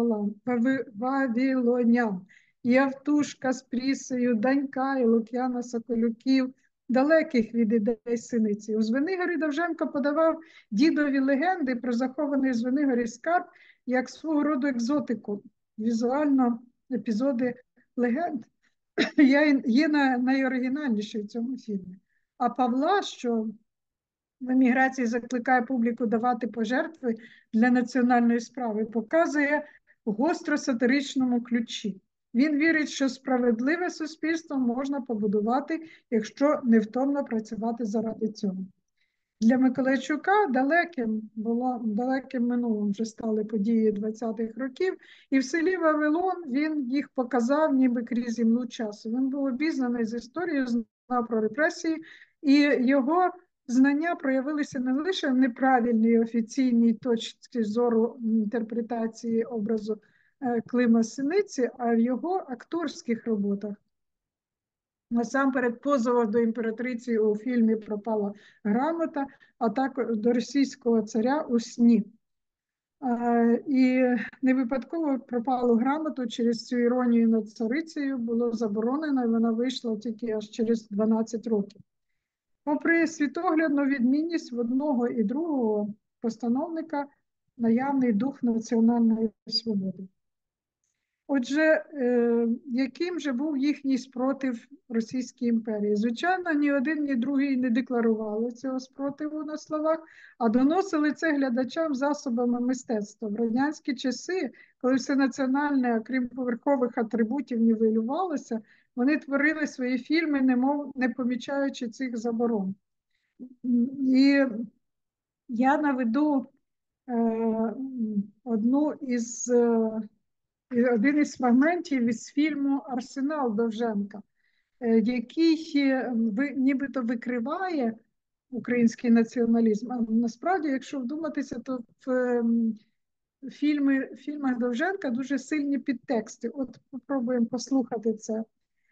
вавилонян. Євтушка з Прісею, Данька і Лук'яна Соколюків, далеких від ідей Синиці. У Звенигорі Довженко подавав дідові легенди про захований у Звенигорі скарб як свого роду екзотику. Візуально епізоди легенд є найоригінальніший в цьому фільмі. А Павла, що в еміграції закликає публіку давати пожертви для національної справи, показує в гостро-сатиричному ключі. Він вірить, що справедливе суспільство можна побудувати, якщо невтомно працювати заради цього. Для Миколайчука далеким минулим вже стали події 20-х років, і в селі Вавилон він їх показав ніби крізь імлу часу. Він був обізнаний з історією, знав про репресії, і його знання проявилися не лише в неправильній офіційній точці зору інтерпретації образу Клима Синиці, а в його акторських роботах. Насамперед, позовах до імператриці у фільмі «Пропала грамота», а також до російського царя у сні. І не випадково «Пропалу грамоту» через цю іронію над царицею було заборонено, і вона вийшла тільки аж через 12 років. Попри світоглядну відмінність в одного і другого постановника, наявний дух національної свободи. Отже, яким же був їхній спротив Російській імперії? Звичайно, ні один, ні другий не декларували цього спротиву на словах, а доносили це глядачам засобами мистецтва. В радянські часи, коли все національне, окрім поверхових атрибутів, нівелювалося, вони творили свої фільми, немов не помічаючи цих заборон. І я наведу один із фрагментів із фільму «Арсенал» Довженка, який нібито викриває український націоналізм. А насправді, якщо вдуматися, то в фільмах Довженка дуже сильні підтексти. От попробуємо послухати це.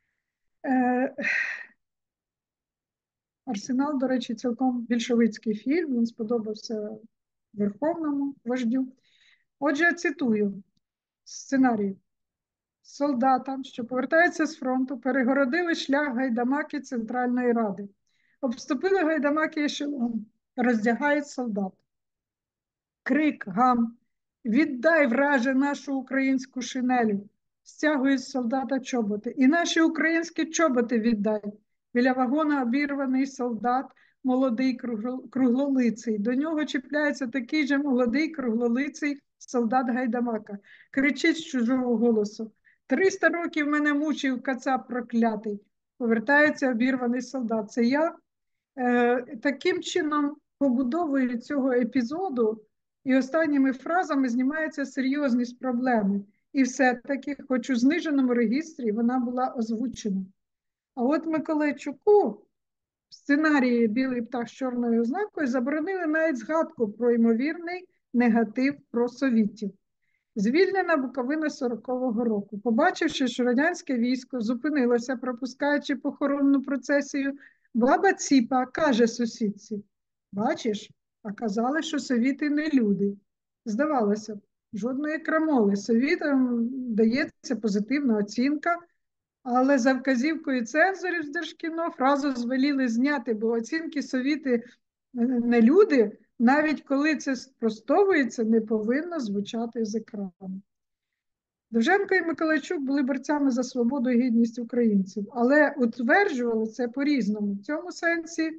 «Арсенал», до речі, цілком більшовицький фільм, він сподобався верховному вождю. Отже, я цитую сценарій. Солдатам, що повертаються з фронту, перегородили шлях гайдамаки Центральної Ради. Обступили гайдамаки ешелон, роздягають солдат. Крик, гам, віддай, враже, нашу українську шинелю. Стягують з солдата чоботи. І наші українські чоботи віддай. Біля вагона обірваний солдат, молодий круглолиций. До нього чіпляється такий же молодий круглолиций солдат Гайдамака. Кричить з чужого голосу: 300 років мене мучив кацап проклятий. Повертається обірваний солдат. Це я. Таким чином, побудовою цього епізоду і останніми фразами знімається серйозність проблеми. І все-таки, хоч у зниженому регістрі, вона була озвучена. А от Миколайчуку в сценарії «Білий птах з чорною ознакою» заборонили навіть згадку про ймовірний негатив про совітів. Звільнена Буковина 40-го року. Побачивши, що радянське військо зупинилося, пропускаючи похоронну процесію, баба Ціпа каже сусідці: бачиш, а казали, що совіти не люди. Здавалося б, жодної крамоли. Совітам дається позитивна оцінка, але за вказівкою цензорів з Держкіно фразу звеліли зняти, бо оцінки совіти не люди, навіть коли це спростовується, не повинно звучати з екрану. Довженко і Миколайчук були борцями за свободу і гідність українців, але утверджували це по-різному. В цьому сенсі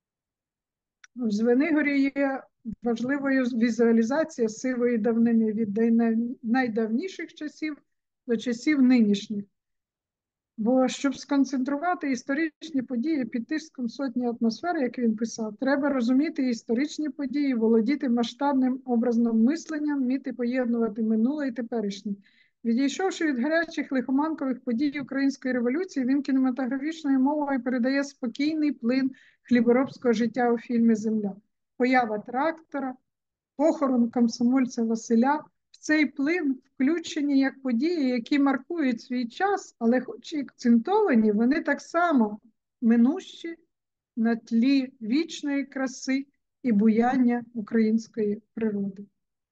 в Звенигорі є важливою візуалізація сивої давнини від найдавніших часів до часів нинішніх. Бо щоб сконцентрувати історичні події під тиском сотні атмосфер, як він писав, треба розуміти історичні події, володіти масштабним образним мисленням, вміти поєднувати минуле і теперішнє. Відійшовши від гарячих лихоманкових подій Української революції, він кінематографічною мовою передає спокійний плин хліборобського життя у фільмі «Земля». Поява трактора, похорон комсомольця Василя. В цей плин включені як події, які маркують свій час, але хоч і акцентовані, вони так само минущі на тлі вічної краси і буяння української природи.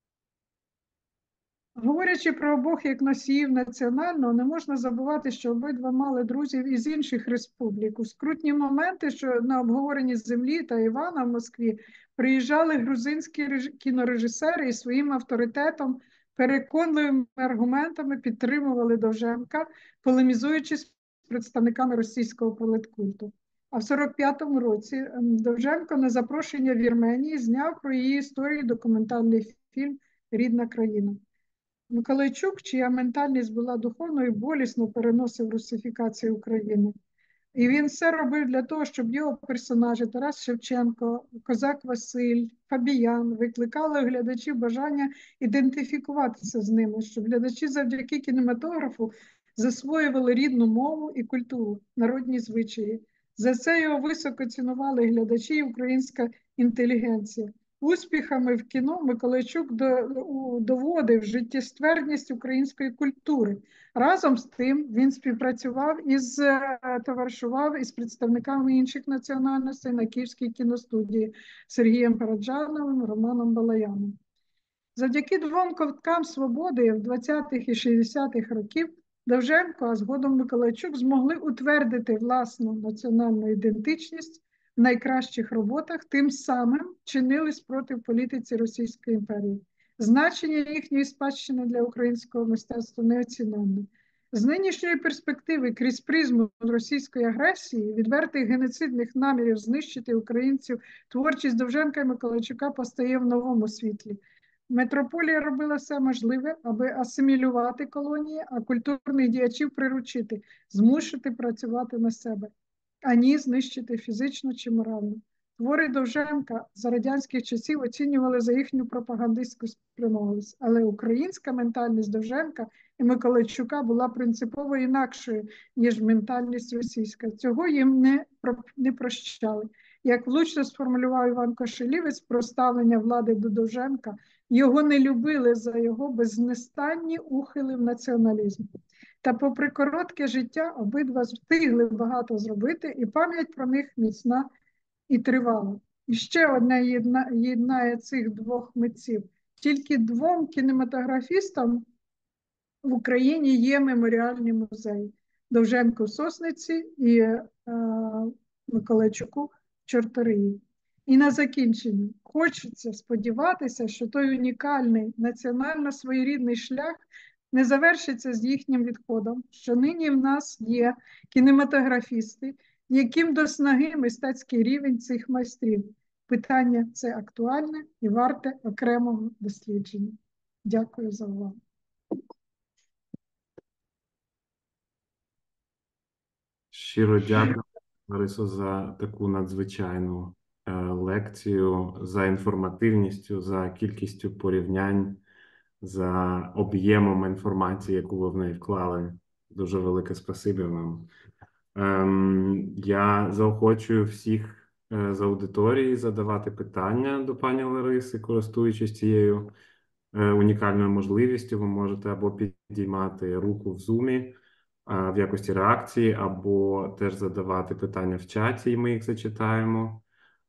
Говорячи про обох як носіїв національного, не можна забувати, що обидва мали друзів із інших республік. У скрутні моменти, що на обговоренні «Землі» та «Івана» в Москві приїжджали грузинські кінорежисери і своїм авторитетом, переконливими аргументами підтримували Довженка, полемізуючи з представниками російського політкульту. А в 45-му році Довженко на запрошення Вірменії зняв про її історію документальний фільм «Рідна країна». Миколайчук, чия ментальність була духовною, болісно переносив русифікацію України. І він все робив для того, щоб його персонажі Тарас Шевченко, Козак Василь, Фабіян викликали у глядачів бажання ідентифікуватися з ними, щоб глядачі завдяки кінематографу засвоювали рідну мову і культуру, народні звичаї. За це його високо цінували глядачі і українська інтелігенція. Успіхами в кіно Миколайчук доводив життєствердність української культури. Разом з тим він співпрацював товаришував із представниками інших національностей на Київській кіностудії Сергієм Параджановим, Романом Балаяном. Завдяки двом ковткам свободи в 20-х і 60-х років Довженко, а згодом Миколайчук змогли утвердити власну національну ідентичність в найкращих роботах, тим самим чинили спротив політиці Російської імперії. Значення їхньої спадщини для українського мистецтва неоціненне. З нинішньої перспективи, крізь призму російської агресії, відвертих геноцидних намірів знищити українців, творчість Довженка і Миколайчука постає в новому світлі. Метрополія робила все можливе, аби асимілювати колонії, а культурних діячів приручити, змусити працювати на себе, ані знищити фізично чи морально. Твори Довженка за радянських часів оцінювали за їхню пропагандистську спрямованість, але українська ментальність Довженка і Миколайчука була принципово інакшою, ніж ментальність російська. Цього їм не прощали. Як влучно сформулював Іван Кошелівець про ставлення влади до Довженка, його не любили за його безнестанні ухили в націоналізм. Та попри коротке життя обидва встигли багато зробити, і пам'ять про них міцна і тривала. І ще одне єднає цих двох митців. Тільки двом кінематографістам в Україні є меморіальні музеї. Довженко в Сосниці і Миколайчуку в Чорториї. І на закінчення хочеться сподіватися, що той унікальний національно своєрідний шлях не завершиться з їхнім відходом, що нині в нас є кінематографісти, Яким до снаги мистецький рівень цих майстрів? Питання це актуальне і варте окремого дослідження. Дякую за увагу. Щиро дякую, Ларисо, за таку надзвичайну лекцію, за інформативністю, за кількістю порівнянь, за об'ємом інформації, яку ви в неї вклали. Дуже велике спасибі вам. Я заохочую всіх з аудиторії задавати питання до пані Лариси, користуючись цією унікальною можливістю. Ви можете або підіймати руку в Zoom в якості реакції, або теж задавати питання в чаті, і ми їх зачитаємо.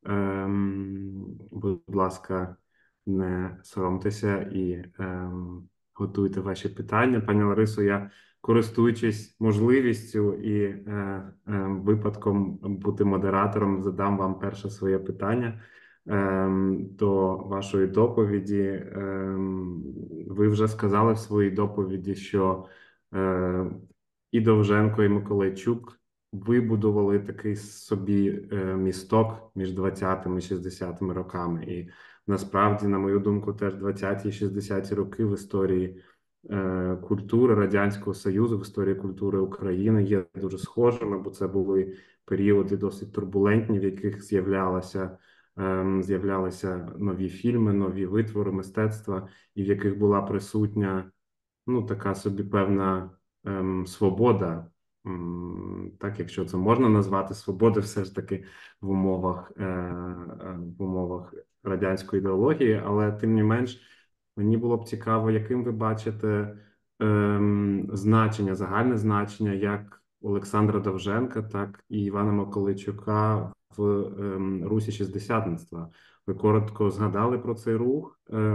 Будь ласка, не соромтеся і готуйте ваші питання. Пані Ларисо, я, користуючись можливістю і випадком бути модератором, задам вам перше своє питання до вашої доповіді. Ви вже сказали в своїй доповіді, що і Довженко, і Миколайчук вибудували такий собі місток між 20-ми і 60-ми роками. І насправді, на мою думку, теж 20-ті і 60-ті роки в історії культури Радянського Союзу, в історії культури України є дуже схожими, бо це були періоди досить турбулентні, в яких з'являлися нові фільми, нові витвори мистецтва, і в яких була присутня, ну, така собі певна свобода, так, якщо це можна назвати свободи, все ж таки в умовах радянської ідеології, але тим не менш, мені було б цікаво, яким ви бачите значення, загальне значення як Олександра Довженка, так і Івана Миколайчука в русі шістдесятництва. Ви коротко згадали про цей рух.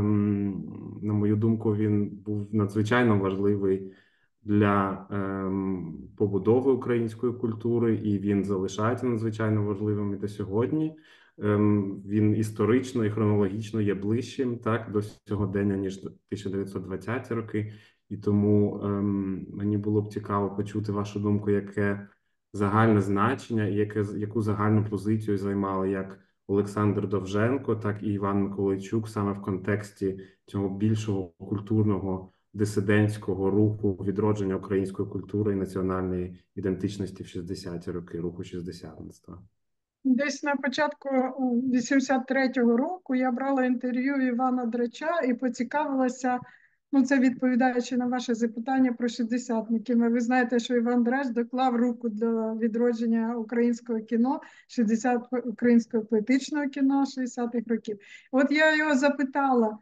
На мою думку, він був надзвичайно важливий для побудови української культури, і він залишається надзвичайно важливим і до сьогодні. Він історично і хронологічно є ближчим, так, до сьогодення, ніж 1920-ті роки. І тому мені було б цікаво почути вашу думку, яке загальне значення і яку загальну позицію займали як Олександр Довженко, так і Іван Миколайчук саме в контексті цього більшого культурного дисидентського руху відродження української культури і національної ідентичності в 60-ті роки, руху шістдесятництва. Десь на початку 83-го року я брала інтерв'ю Івана Драча і поцікавилася, ну це відповідаючи на ваше запитання про шістдесятників. Ви знаєте, що Іван Драч доклав руку до відродження українського кіно, українського поетичного кіно 60-х років. От я його запитала,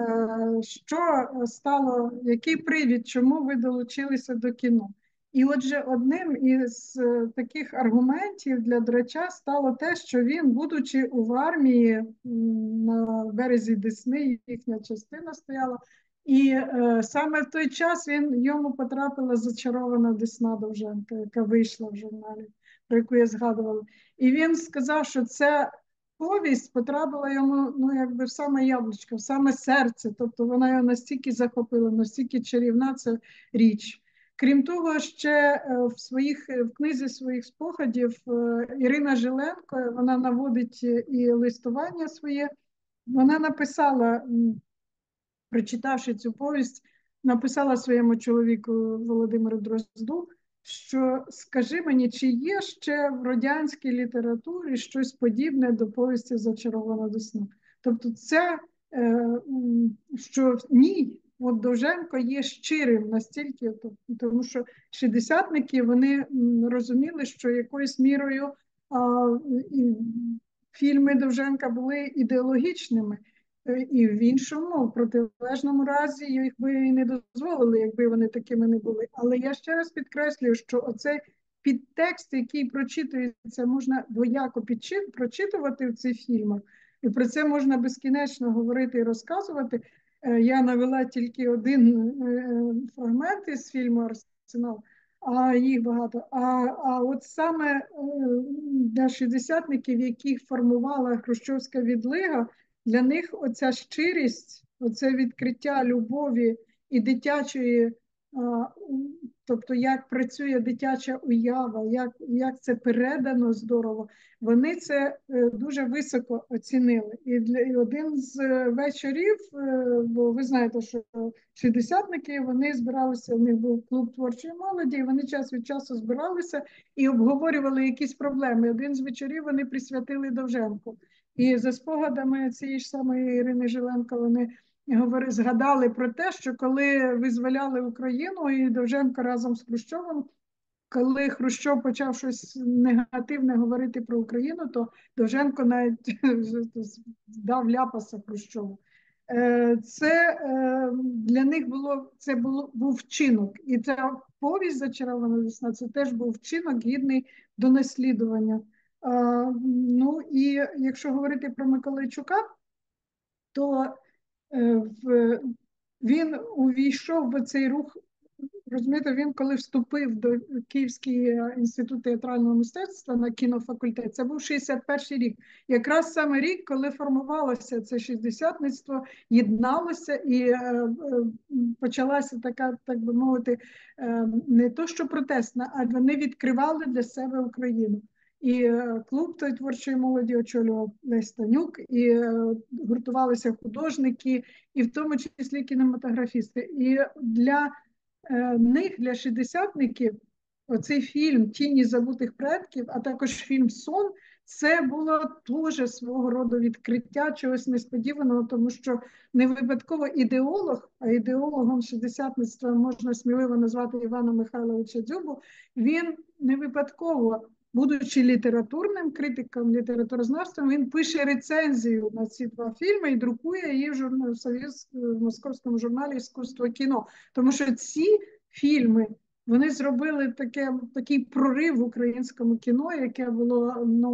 що стало, який привід, чому ви долучилися до кіно? І отже, одним із таких аргументів для Драча стало те, що він, будучи в армії на березі Десни, їхня частина стояла, і саме в той час йому потрапила зачарована Десна Довженка, яка вийшла в журналі, про яку я згадувала. І він сказав, що ця повість потрапила йому, ну, якби в саме яблучко, в саме серце, тобто вона його настільки захопила, настільки чарівна ця річ. Крім того, ще в книзі своїх спогадів Ірина Жиленко, вона наводить і листування своє, вона написала, прочитавши цю повість, написала своєму чоловіку Володимиру Дрозду, що скажи мені, чи є ще в радянській літературі щось подібне до повісті «Зачарована Десна». Тобто це, що ні, от Довженко є щирим настільки, тому що шістдесятники, вони розуміли, що якоюсь мірою фільми Довженка були ідеологічними, і в іншому, в протилежному разі, їх би і не дозволили, якби вони такими не були. Але я ще раз підкреслюю, що оцей підтекст, який прочитується, можна двояко прочитувати в цих фільмах, і про це можна безкінечно говорити і розказувати. Я навела тільки один фрагмент із фільму «Арсенал», а їх багато. А от саме для шістдесятників, яких формувала хрущовська відлига, для них оця щирість, оце відкриття любові і дитячої тобто як працює дитяча уява, як це передано здорово, вони це дуже високо оцінили. І один з вечорів, бо ви знаєте, що шістдесятники, вони збиралися, у них був клуб творчої молоді, і вони час від часу збиралися і обговорювали якісь проблеми. Один з вечорів вони присвятили Довженку. І за спогадами цієї ж самої Ірини Жиленко вони згадали про те, що коли визволяли Україну і Довженко разом з Хрущовим, коли Хрущов почав щось негативне говорити про Україну, то Довженко навіть дав ляпаса Хрущову. Це для них був вчинок. І ця повість «Зачарована весна» – це теж був вчинок, гідний до наслідування. Ну і якщо говорити про Миколайчука, то він увійшов в цей рух. Розумієте, він коли вступив до Київський інститут театрального мистецтва на кінофакультет, це був 61-й рік. Якраз саме рік, коли формувалося це шістдесятництво, єдналося і почалася така, так би мовити, не то що протестна, а вони відкривали для себе Україну. І клуб той творчої молоді очолював Лесь Танюк, і гуртувалися художники, і в тому числі кінематографісти. І для них, для шістдесятників, оцей фільм «Тіні забутих предків», а також фільм «Сон», це було теж свого роду відкриття чогось несподіваного, тому що не випадково ідеолог, а ідеологом шістдесятництва можна сміливо назвати Івана Михайловича Дзюбу, він не випадково, будучи літературним критиком, літературознавством, він пише рецензію на ці два фільми і друкує її в московському журналі «Іскусство кіно». Тому що ці фільми, вони зробили такий прорив в українському кіно, яке було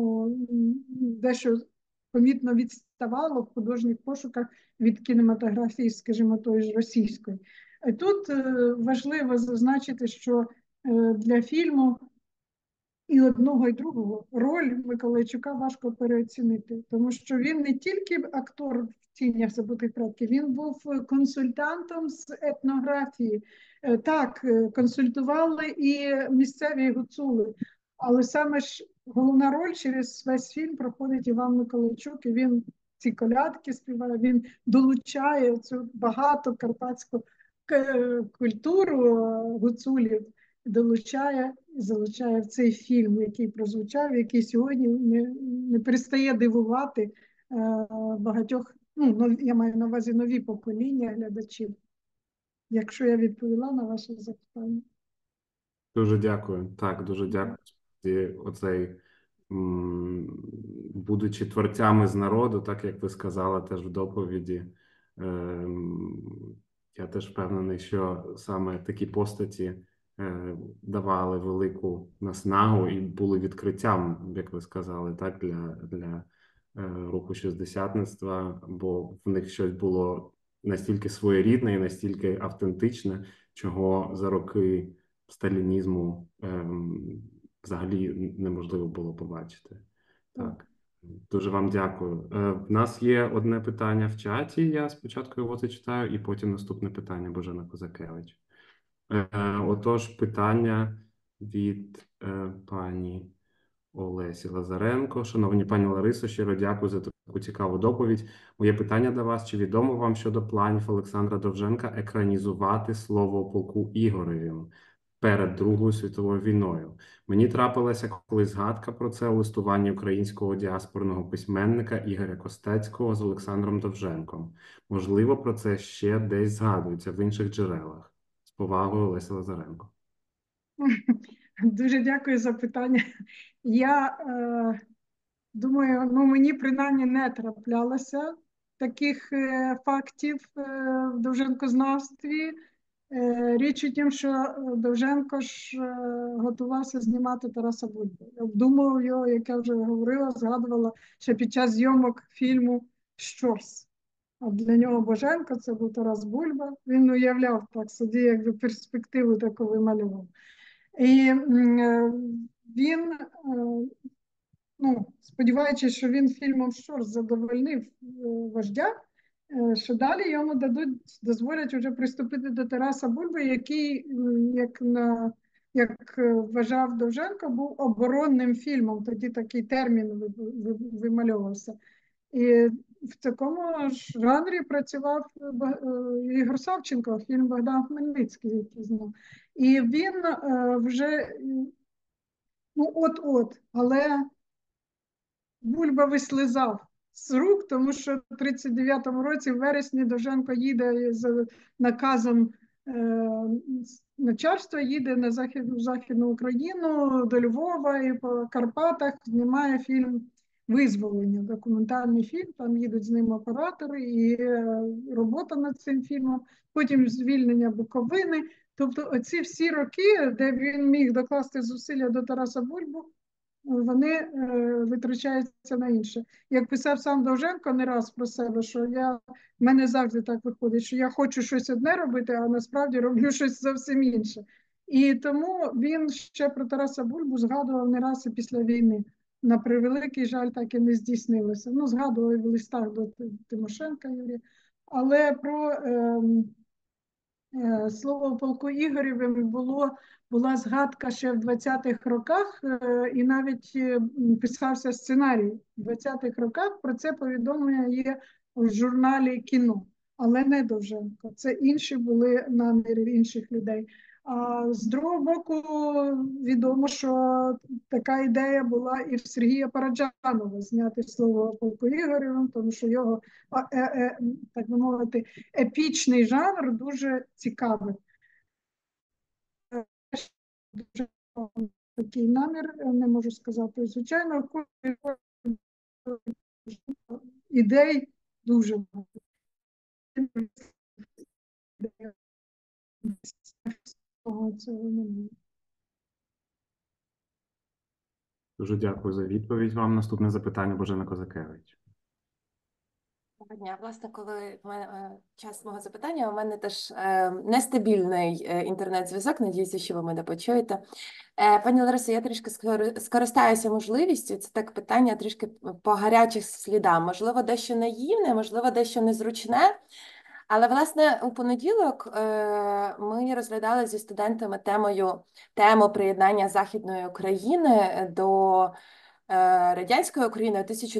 дещо помітно відставало в художніх пошуках від кінематографії, скажімо, тої ж російської. Тут важливо зазначити, що для фільму і одного, і другого роль Миколайчука важко переоцінити, тому що він не тільки актор в «Тінях забутих предків», він був консультантом з етнографії. Так, консультували і місцеві гуцули, але саме ж головна роль через весь фільм проходить Іван Миколайчук, і він ці колядки співає, він долучає цю багато карпатську культуру гуцулів, долучає і залучає в цей фільм, який прозвучав, який сьогодні не перестає дивувати багатьох, я маю на увазі нові покоління глядачів. Якщо я відповіла на ваше запитання. Дуже дякую. Так, дуже дякую. Оцей, будучи творцями з народу, так як ви сказали теж в доповіді, я теж впевнений, що саме такі постаті давали велику наснагу і були відкриттям, як ви сказали, так, для руху шістдесятництва, бо в них щось було настільки своєрідне і настільки автентичне, чого за роки сталінізму взагалі неможливо було побачити. Так. Дуже вам дякую. В нас є одне питання в чаті, я спочатку його зачитаю, і потім наступне питання Божена Козакевич. Отож, питання від пані Олесі Лазаренко. Шановні пані Ларисо, щиро дякую за таку цікаву доповідь. Моє питання до вас. Чи відомо вам щодо планів Олександра Довженка екранізувати «Слово о полку Ігоревім» перед Другою світовою війною? Мені трапилася колись згадка про це у листуванні українського діаспорного письменника Ігоря Костецького з Олександром Довженком. Можливо, про це ще десь згадується в інших джерелах. З повагою, Олеся Лазаренко. Дуже дякую за питання. Я думаю, мені принаймні не траплялося таких фактів в довженкознавстві. Річ у тім, що Довженко ж готувався знімати Тараса Бульбу. Я обдумував його, як я вже говорила, згадувала ще під час зйомок фільму «Щорс». А для нього Боженко це був Тарас Бульба. Він уявляв так собі, якби перспективу таку вималював. І він, сподіваючись, що він фільмом «Щорс» задовольнив вождя, що далі йому дозволять вже приступити до Тараса Бульби, який, як вважав Довженко, був оборонним фільмом. Тоді такий термін вимальовувався. І в такому ж жанрі працював Ігор Савченко, фільм Богдан Хмельницький, який знав. І він вже, ну от-от, але Бульба вислизав з рук, тому що в 39-му році в вересні Довженко їде з наказом начальства, їде на Західну Україну, до Львова і по Карпатах знімає фільм «Визволення», документальний фільм, там їдуть з ним оператори і робота над цим фільмом, потім звільнення Буковини. Тобто оці всі роки, де він міг докласти зусилля до Тараса Бульбу, вони витрачаються на інше. Як писав сам Довженко не раз про себе, що в мене завжди так виходить, що я хочу щось одне робити, а насправді роблю щось зовсім інше. І тому він ще про Тараса Бульбу згадував не раз і після війни. На превеликий жаль, так і не здійснилося. Ну, згадували в листах до Тимошенка Юрія. Але про слово в полку Ігорєвим була згадка ще в 20-х роках, і навіть писався сценарій в 20-х роках, про це повідомлення є в журналі «Кіно», але не Довженко. Це інші були наміри інших людей. А з другого боку, відомо, що така ідея була і в Сергія Параджанова зняти слово полку Ігорєвим, тому що його, так би мовити, епічний жанр дуже цікавий. Дуже такий намір, не можу сказати. Звичайно, ідей дуже багато. Дуже дякую за відповідь вам. Наступне запитання Божена Козакевич. Доброго дня. Власне, коли час мого запитання, у мене теж нестабільний інтернет-зв'язок, надіюся, що ви мене почуєте. Пані Ларисо, я трішки скористаюся можливістю, це так питання трішки по гарячих слідам. Можливо, дещо наївне, можливо, дещо незручне. Але, власне, у понеділок ми розглядали зі студентами тему приєднання Західної України до Радянської України у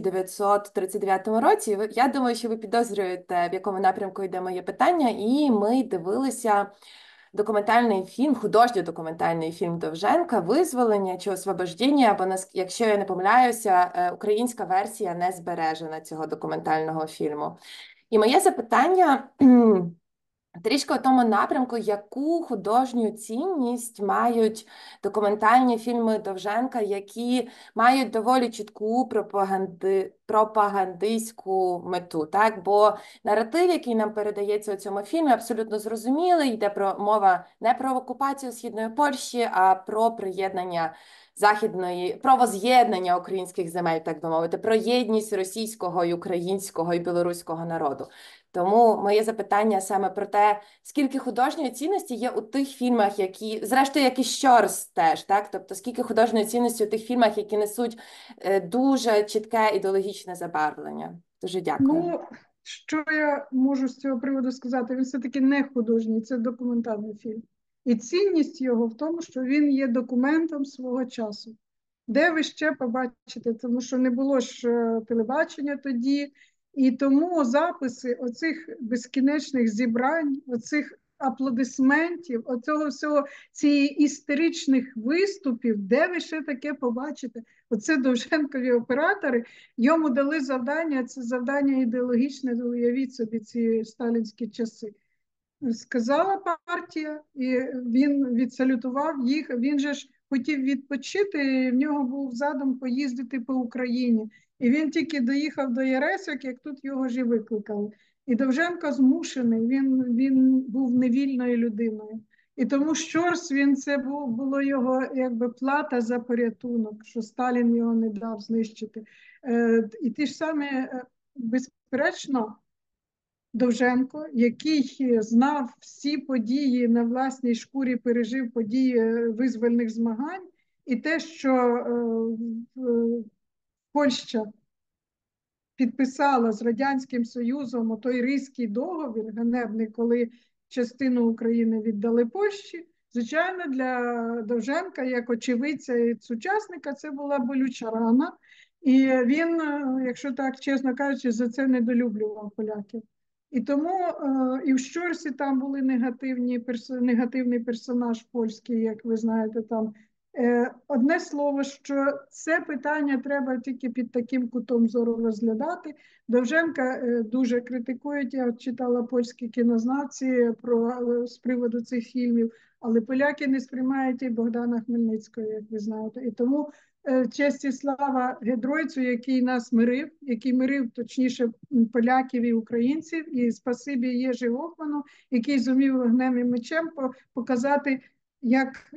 1939 році. Я думаю, що ви підозрюєте, в якому напрямку йде моє питання, і ми дивилися документальний фільм, художньо документальний фільм Довженка «Визволення чи освобождення», або, якщо я не помиляюся, українська версія не збережена цього документального фільму. І моє запитання трішки у тому напрямку, яку художню цінність мають документальні фільми Довженка, які мають доволі чітку пропагандистську мету. Так? Бо наратив, який нам передається у цьому фільмі, абсолютно зрозумілий, йде мова не про окупацію Східної Польщі, а про приєднання про воз'єднання українських земель, так би мовити, про єдність російського, і українського і білоруського народу. Тому моє запитання саме про те, скільки художньої цінності є у тих фільмах, зрештою, як і Щорс теж, так? Тобто, скільки художньої цінності у тих фільмах, які несуть дуже чітке ідеологічне забарвлення. Дуже дякую. Ну, що я можу з цього приводу сказати? Він все-таки не художній, це документальний фільм. І цінність його в тому, що він є документом свого часу. Де ви ще побачите? Тому що не було ж телебачення тоді, і тому записи оцих безкінечних зібрань, оцих аплодисментів, оцього всього, цієї істеричних виступів, де ви ще таке побачите? Оце Довженкові оператори, йому дали завдання, це завдання ідеологічне, уявіть собі ці сталінські часи. Сказала партія, і він відсалютував їх, він же ж хотів відпочити, і в нього був задум поїздити по Україні. І він тільки доїхав до Яреськ, як тут його ж і викликали. І Довженко змушений, він був невільною людиною. І тому Щорс, це було його якби плата за порятунок, що Сталін його не дав знищити. І ті ж самі, безперечно, Довженко, який знав всі події на власній шкурі, пережив події визвольних змагань, і те, що Польща підписала з Радянським Союзом той Ризький договір ганебний, коли частину України віддали Польщі, звичайно, для Довженка, як очевидця і сучасника, це була болюча рана. І він, якщо так чесно кажучи, за це недолюблював поляків. І тому і в Щорсі там були негативний персонаж польський, як ви знаєте, там. Одне слово, що це питання треба тільки під таким кутом зору розглядати. Довженка дуже критикують, я читала польські кінознавці з приводу цих фільмів, але поляки не сприймають і Богдана Хмельницького, як ви знаєте. І тому честь і слава Гедройцю, який нас мирив, який мирив, точніше, поляків і українців, і спасибі Єжи Гофману, який зумів вогнем і мечем показати, як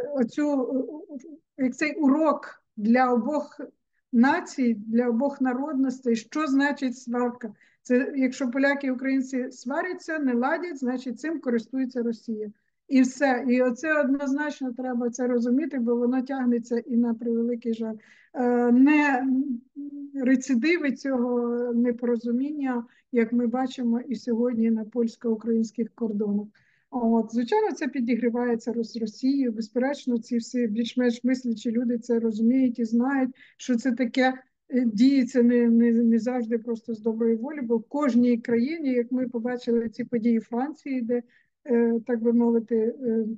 цей урок для обох націй, для обох народностей, що значить сварка. Це якщо поляки і українці сваряться, не ладять, значить цим користується Росія. І все. І оце однозначно треба це розуміти, бо воно тягнеться і на превеликий жаль. Не рецидиви цього непорозуміння, як ми бачимо і сьогодні на польсько-українських кордонах. От, звичайно, це підігрівається з Росією. Безперечно, ці всі більш-менш мислячі люди це розуміють і знають, що це таке діється не завжди просто з доброї волі, бо в кожній країні, як ми побачили ці події в Франції, де, так би мовити,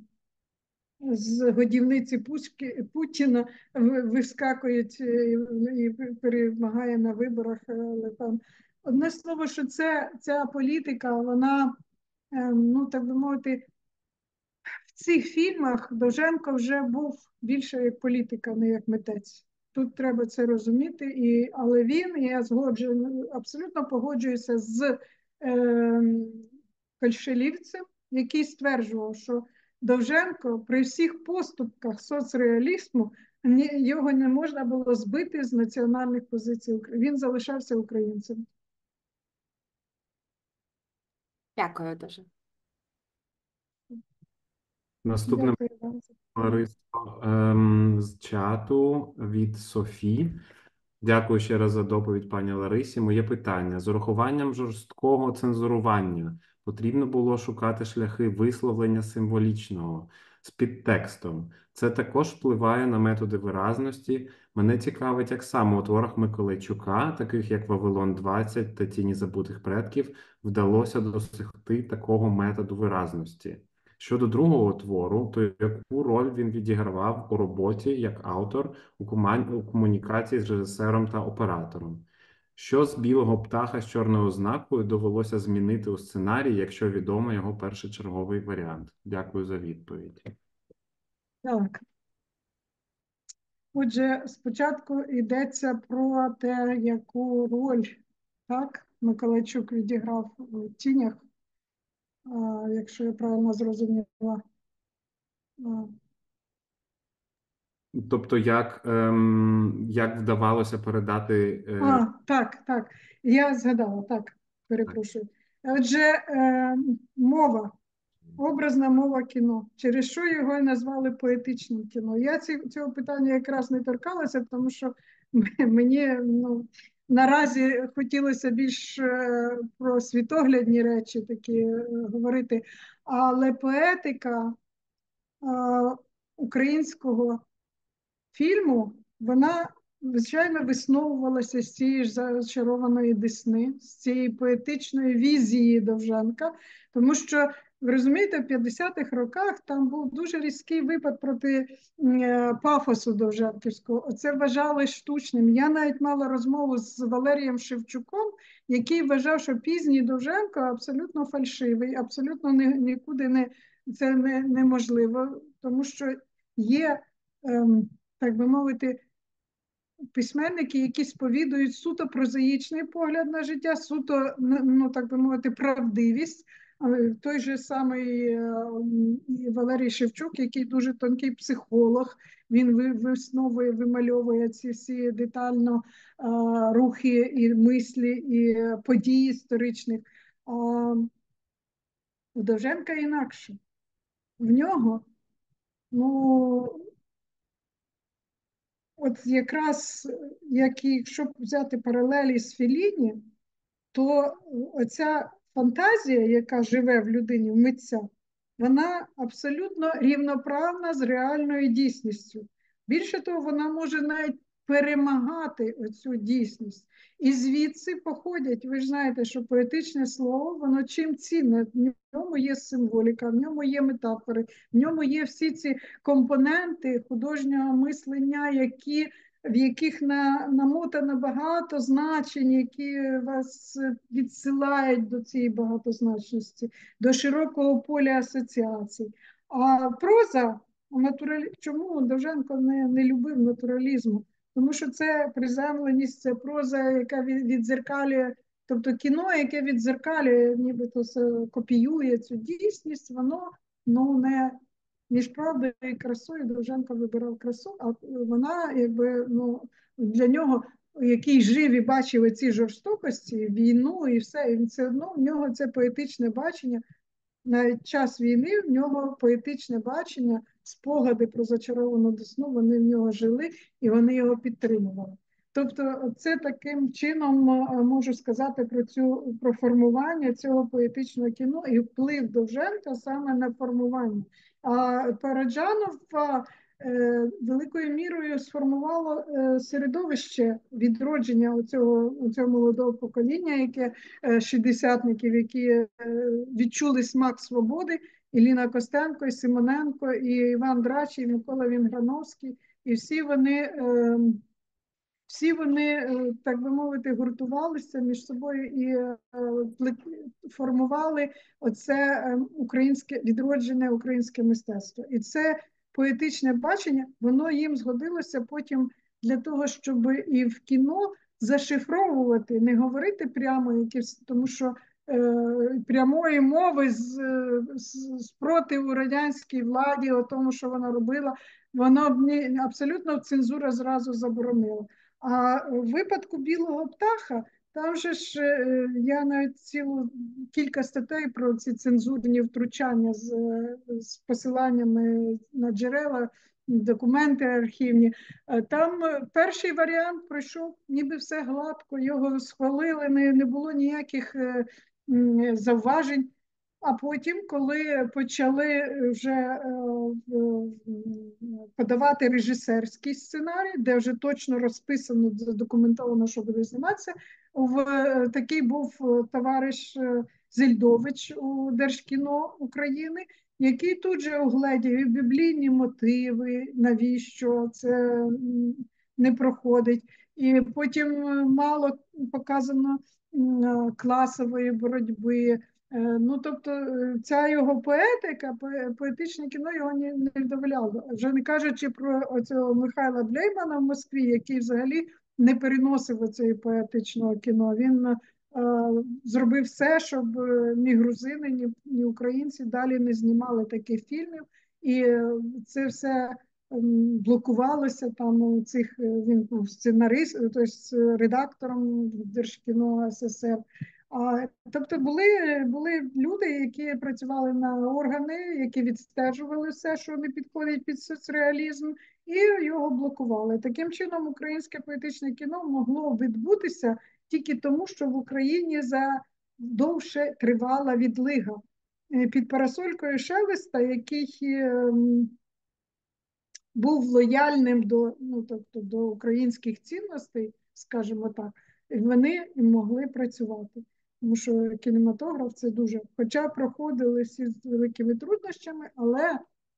з годівниці Путіна вискакують і перемагає на виборах. Але там одне слово, що ця політика, вона, ну так би мовити, в цих фільмах Довженко вже був більше як політика, не як митець. Тут треба це розуміти, але він, я абсолютно погоджуюся з Кольшелівцем, який стверджував, що Довженко при всіх поступках соцреалізму його не можна було збити з національних позицій. Він залишався українцем. Дякую дуже. Наступне Дякую вам. Ларисо, з чату від Софі. Дякую ще раз за доповідь, пані Ларисі. Моє питання. З урахуванням жорсткого цензурування потрібно було шукати шляхи висловлення символічного з підтекстом. Це також впливає на методи виразності. Мене цікавить, як саме у творах Миколайчука, таких як «Вавилон-20» та «Тіні забутих предків», вдалося досягти такого методу виразності. Щодо другого твору, то яку роль він відігравав у роботі як автор у комунікації з режисером та оператором? Що з «Білого птаха» з чорною ознакою довелося змінити у сценарії, якщо відомо його першочерговий варіант? Дякую за відповідь. Так. Отже, спочатку йдеться про те, яку роль Миколайчук відіграв у «Тінях», якщо я правильно зрозуміла. Тобто, як вдавалося передати... Так, я згадала, так, перепрошую. Отже, мова, образна мова кіно. Через що його і назвали поетичним кіно? Я цього питання якраз не торкалася, тому що мені наразі хотілося більш про світоглядні речі такі говорити, але поетика українського фільму, вона, звичайно, висновувалася з цієї ж зачарованої Десни, з цієї поетичної візії Довженка, тому що, ви розумієте, в 50-х роках там був дуже різкий випад проти пафосу довженківського. Оце вважали штучним. Я навіть мала розмову з Валерієм Шевчуком, який вважав, що пізній Довженко абсолютно фальшивий, абсолютно нікуди це неможливо, тому що є, так би мовити, письменники, які сповідують суто прозаїчний погляд на життя, суто, так би мовити, правдивість. Той же самий Валерій Шевчук, який дуже тонкий психолог, він висновує, вимальовує ці всі детально рухи і мислі, і події історичних. У Довженка інакше. В нього, от якраз, якщо взяти паралелі з Фелліні, то оця фантазія, яка живе в людині, в митця, вона абсолютно рівноправна з реальною дійсністю. Більше того, вона може навіть перемагати оцю дійсність. І звідси походять, ви ж знаєте, що поетичне слово, воно чим цінне, в ньому є символіка, в ньому є метафори, в ньому є всі ці компоненти художнього мислення, в яких намотано багато значень, які вас відсилають до цієї багатозначності, до широкого поля асоціацій. А проза, чому Довженко не любив натуралізму? Тому що це приземленість, це проза, яка віддзеркалює, тобто кіно, яке віддзеркалює, нібито копіює цю дійсність, воно не між правдою і красою. Довженко вибирав красу, а вона, якби, для нього, який жив і бачив ці жорстокості, війну і все, і все одно в нього це поетичне бачення. Навіть час війни в нього поетичне бачення, спогади про зачаровану Десну, вони в нього жили і вони його підтримували. Тобто це таким чином можу сказати про формування цього поетичного кіно і вплив Довженка саме на формування. А Параджанов великою мірою сформувало середовище відродження цього молодого покоління, яке шістдесятників, які відчули смак свободи, і Ліна Костенко, і Симоненко, і Іван Драч, і Микола Вінграновський, і всі вони, так би мовити, гуртувалися між собою і формували оце відроджене українське мистецтво. І це поетичне бачення, воно їм згодилося потім для того, щоб і в кіно зашифровувати, не говорити прямо, тому що прямої мови спротиву радянській владі, о тому, що вона робила, воно абсолютно цензура зразу заборонила. А в випадку білого птаха, там же ж я навіть кілька статей про ці цензурні втручання з посиланнями на джерела, документи архівні. Там перший варіант пройшов, ніби все гладко, його схвалили, не було ніяких зауважень. А потім, коли почали вже подавати режисерський сценарій, де вже точно розписано, задокументовано, що буде зніматися, такий був товариш Зельдович у Держкіно України, який тут же оглядів і біблійні мотиви, навіщо це не проходить. І потім мало показано класової боротьби. Тобто ця його поетика, поетичне кіно його не вдовольняло. Вже не кажучи про оцього Михайла Блеймана в Москві, який взагалі не переносив оцеї поетичного кіно. Він зробив все, щоб ні грузини, ні українці далі не знімали таких фільмів. І це все блокувалося там у цих, він був сценарист, тобто редактором Держкіно СССР. Тобто були люди, які працювали на органи, які відстежували все, що не підходить під соцреалізм, і його блокували. Таким чином, українське поетичне кіно могло відбутися тільки тому, що в Україні довше тривала відлига. Під парасолькою Шелеста, який був лояльним до українських цінностей, скажімо так, вони могли працювати. Тому що кінематограф це дуже, хоча проходили всі з великими труднощами, але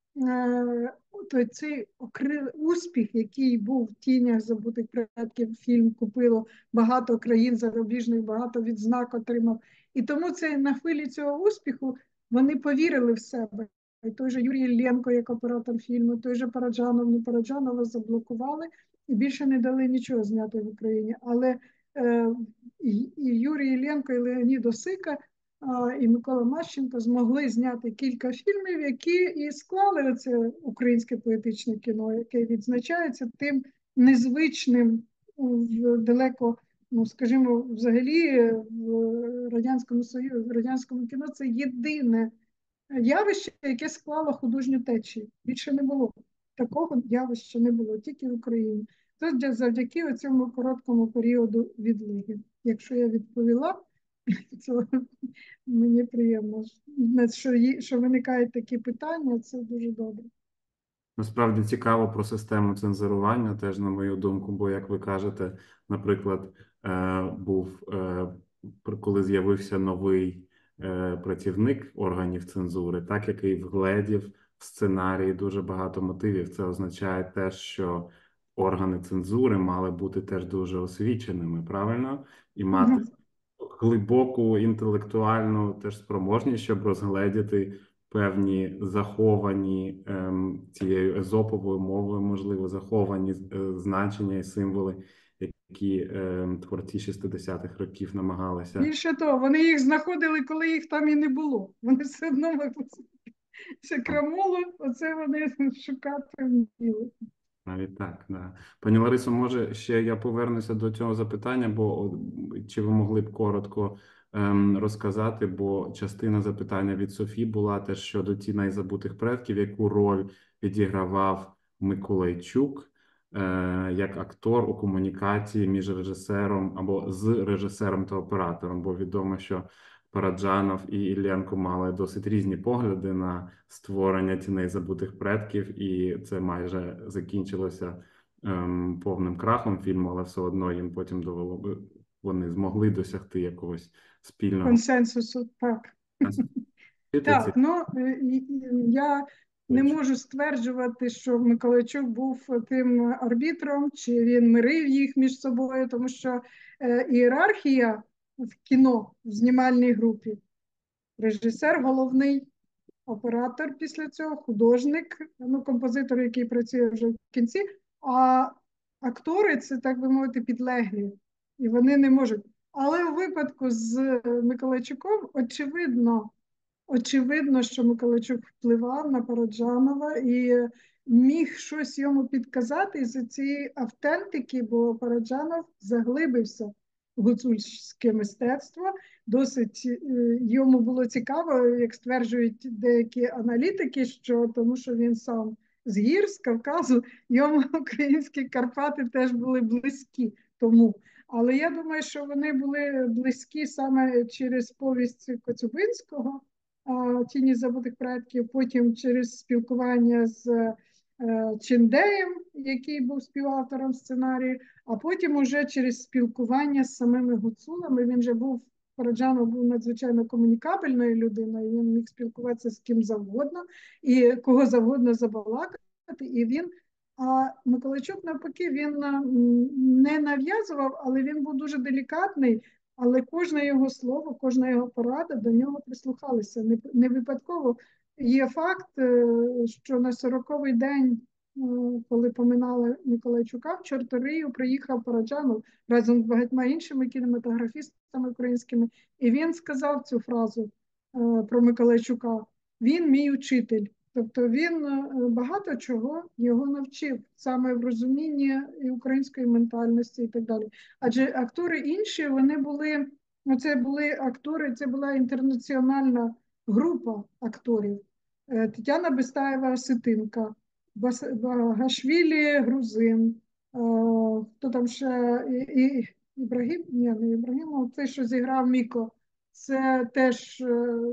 цей успіх, який був в «Тінях забутих предків», фільм купило багато країн зарубіжних, багато відзнак отримав. І тому на хвилі цього успіху вони повірили в себе. І той же Юрій Іллєнко, як оператор фільму, той же Параджанова заблокували і більше не дали нічого зняти в Україні. Але і Юрій Іллєнко, і Леонід Осика, і Микола Мащенко змогли зняти кілька фільмів, які і склали оце українське поетичне кіно, яке відзначається тим незвичним далеко, скажімо, взагалі в Радянському Союзі, в радянському кіно це єдине явище, яке склало художню течію. Більше не було. Такого явища не було, тільки в Україні. то завдяки цьому короткому періоду відлиги. Якщо я відповіла, то мені приємно, що виникають такі питання, це дуже добре. Насправді цікаво про систему цензурування, теж на мою думку, бо, як ви кажете, наприклад, коли з'явився новий працівник органів цензури, так, який вгледів в сценарії дуже багато мотивів. Це означає те, що органи цензури мали бути теж дуже освіченими, правильно? І мати глибоку інтелектуальну теж спроможність, щоб розгледіти певні заховані цією езоповою мовою, можливо, заховані значення і символи, які творці 60-х років намагалися. Більше того, вони їх знаходили, коли їх там і не було. Вони все одно це крамолу, оце вони шукати вміли. Навіть так, да. Пані Ларисо, може ще я повернуся до цього запитання, бо чи ви могли б коротко розказати, бо частина запитання від Софі була теж щодо «Тіней забутих предків», яку роль відігравав Миколайчук як актор у комунікації між режисером або з режисером та оператором, бо відомо, що Параджанов і Іллєнко мали досить різні погляди на створення «Тіней забутих предків», і це майже закінчилося повним крахом фільму, але все одно їм потім довело, вони змогли досягти якогось спільного консенсусу. Так. Так, ну я не можу стверджувати, що Миколайчук був тим арбітром, чи він мирив їх між собою, тому що ієрархія в кіно в знімальній групі. Режисер головний, оператор після цього, художник, ну, композитор, який працює вже в кінці, а актори це, так би мовити, підлеглі. І вони не можуть. Але у випадку з Миколайчуком очевидно, що Миколайчук впливав на Параджанова і міг щось йому підказати із цієї автентики, бо Параджанов заглибився в гуцульське мистецтво. Досить йому було цікаво, як стверджують деякі аналітики, що тому що він сам з гір, з Кавказу, йому українські Карпати теж були близькі тому. Але я думаю, що вони були близькі саме через повість Коцюбинського «Тіні забутих предків», потім через спілкування з Чиндеєм, який був співавтором сценарію, а потім уже через спілкування з самими гуцулами. Він же був, Параджанов був надзвичайно комунікабельною людиною, він міг спілкуватися з ким завгодно і кого завгодно забалакати, і він, а Миколайчук навпаки, він не нав'язував, але він був дуже делікатний, але кожне його слово, кожна його порада до нього прислухалися. Не випадково є факт, що на 40-й день, коли поминали Миколайчука, в Чорторию приїхав Параджанов разом з багатьма іншими кінематографістами українськими, і він сказав цю фразу про Миколайчука: «Він мій учитель». Тобто він багато чого його навчив, саме в розумінні і української ментальності і так далі. Адже актори інші, вони були, це були актори, це була інтернаціональна група акторів. Тетяна Бестаєва-Ситинка, Багашвілі грузин, хто там ще, Ібрагім, ні, не Ібрагім, цей, що зіграв Міко, це теж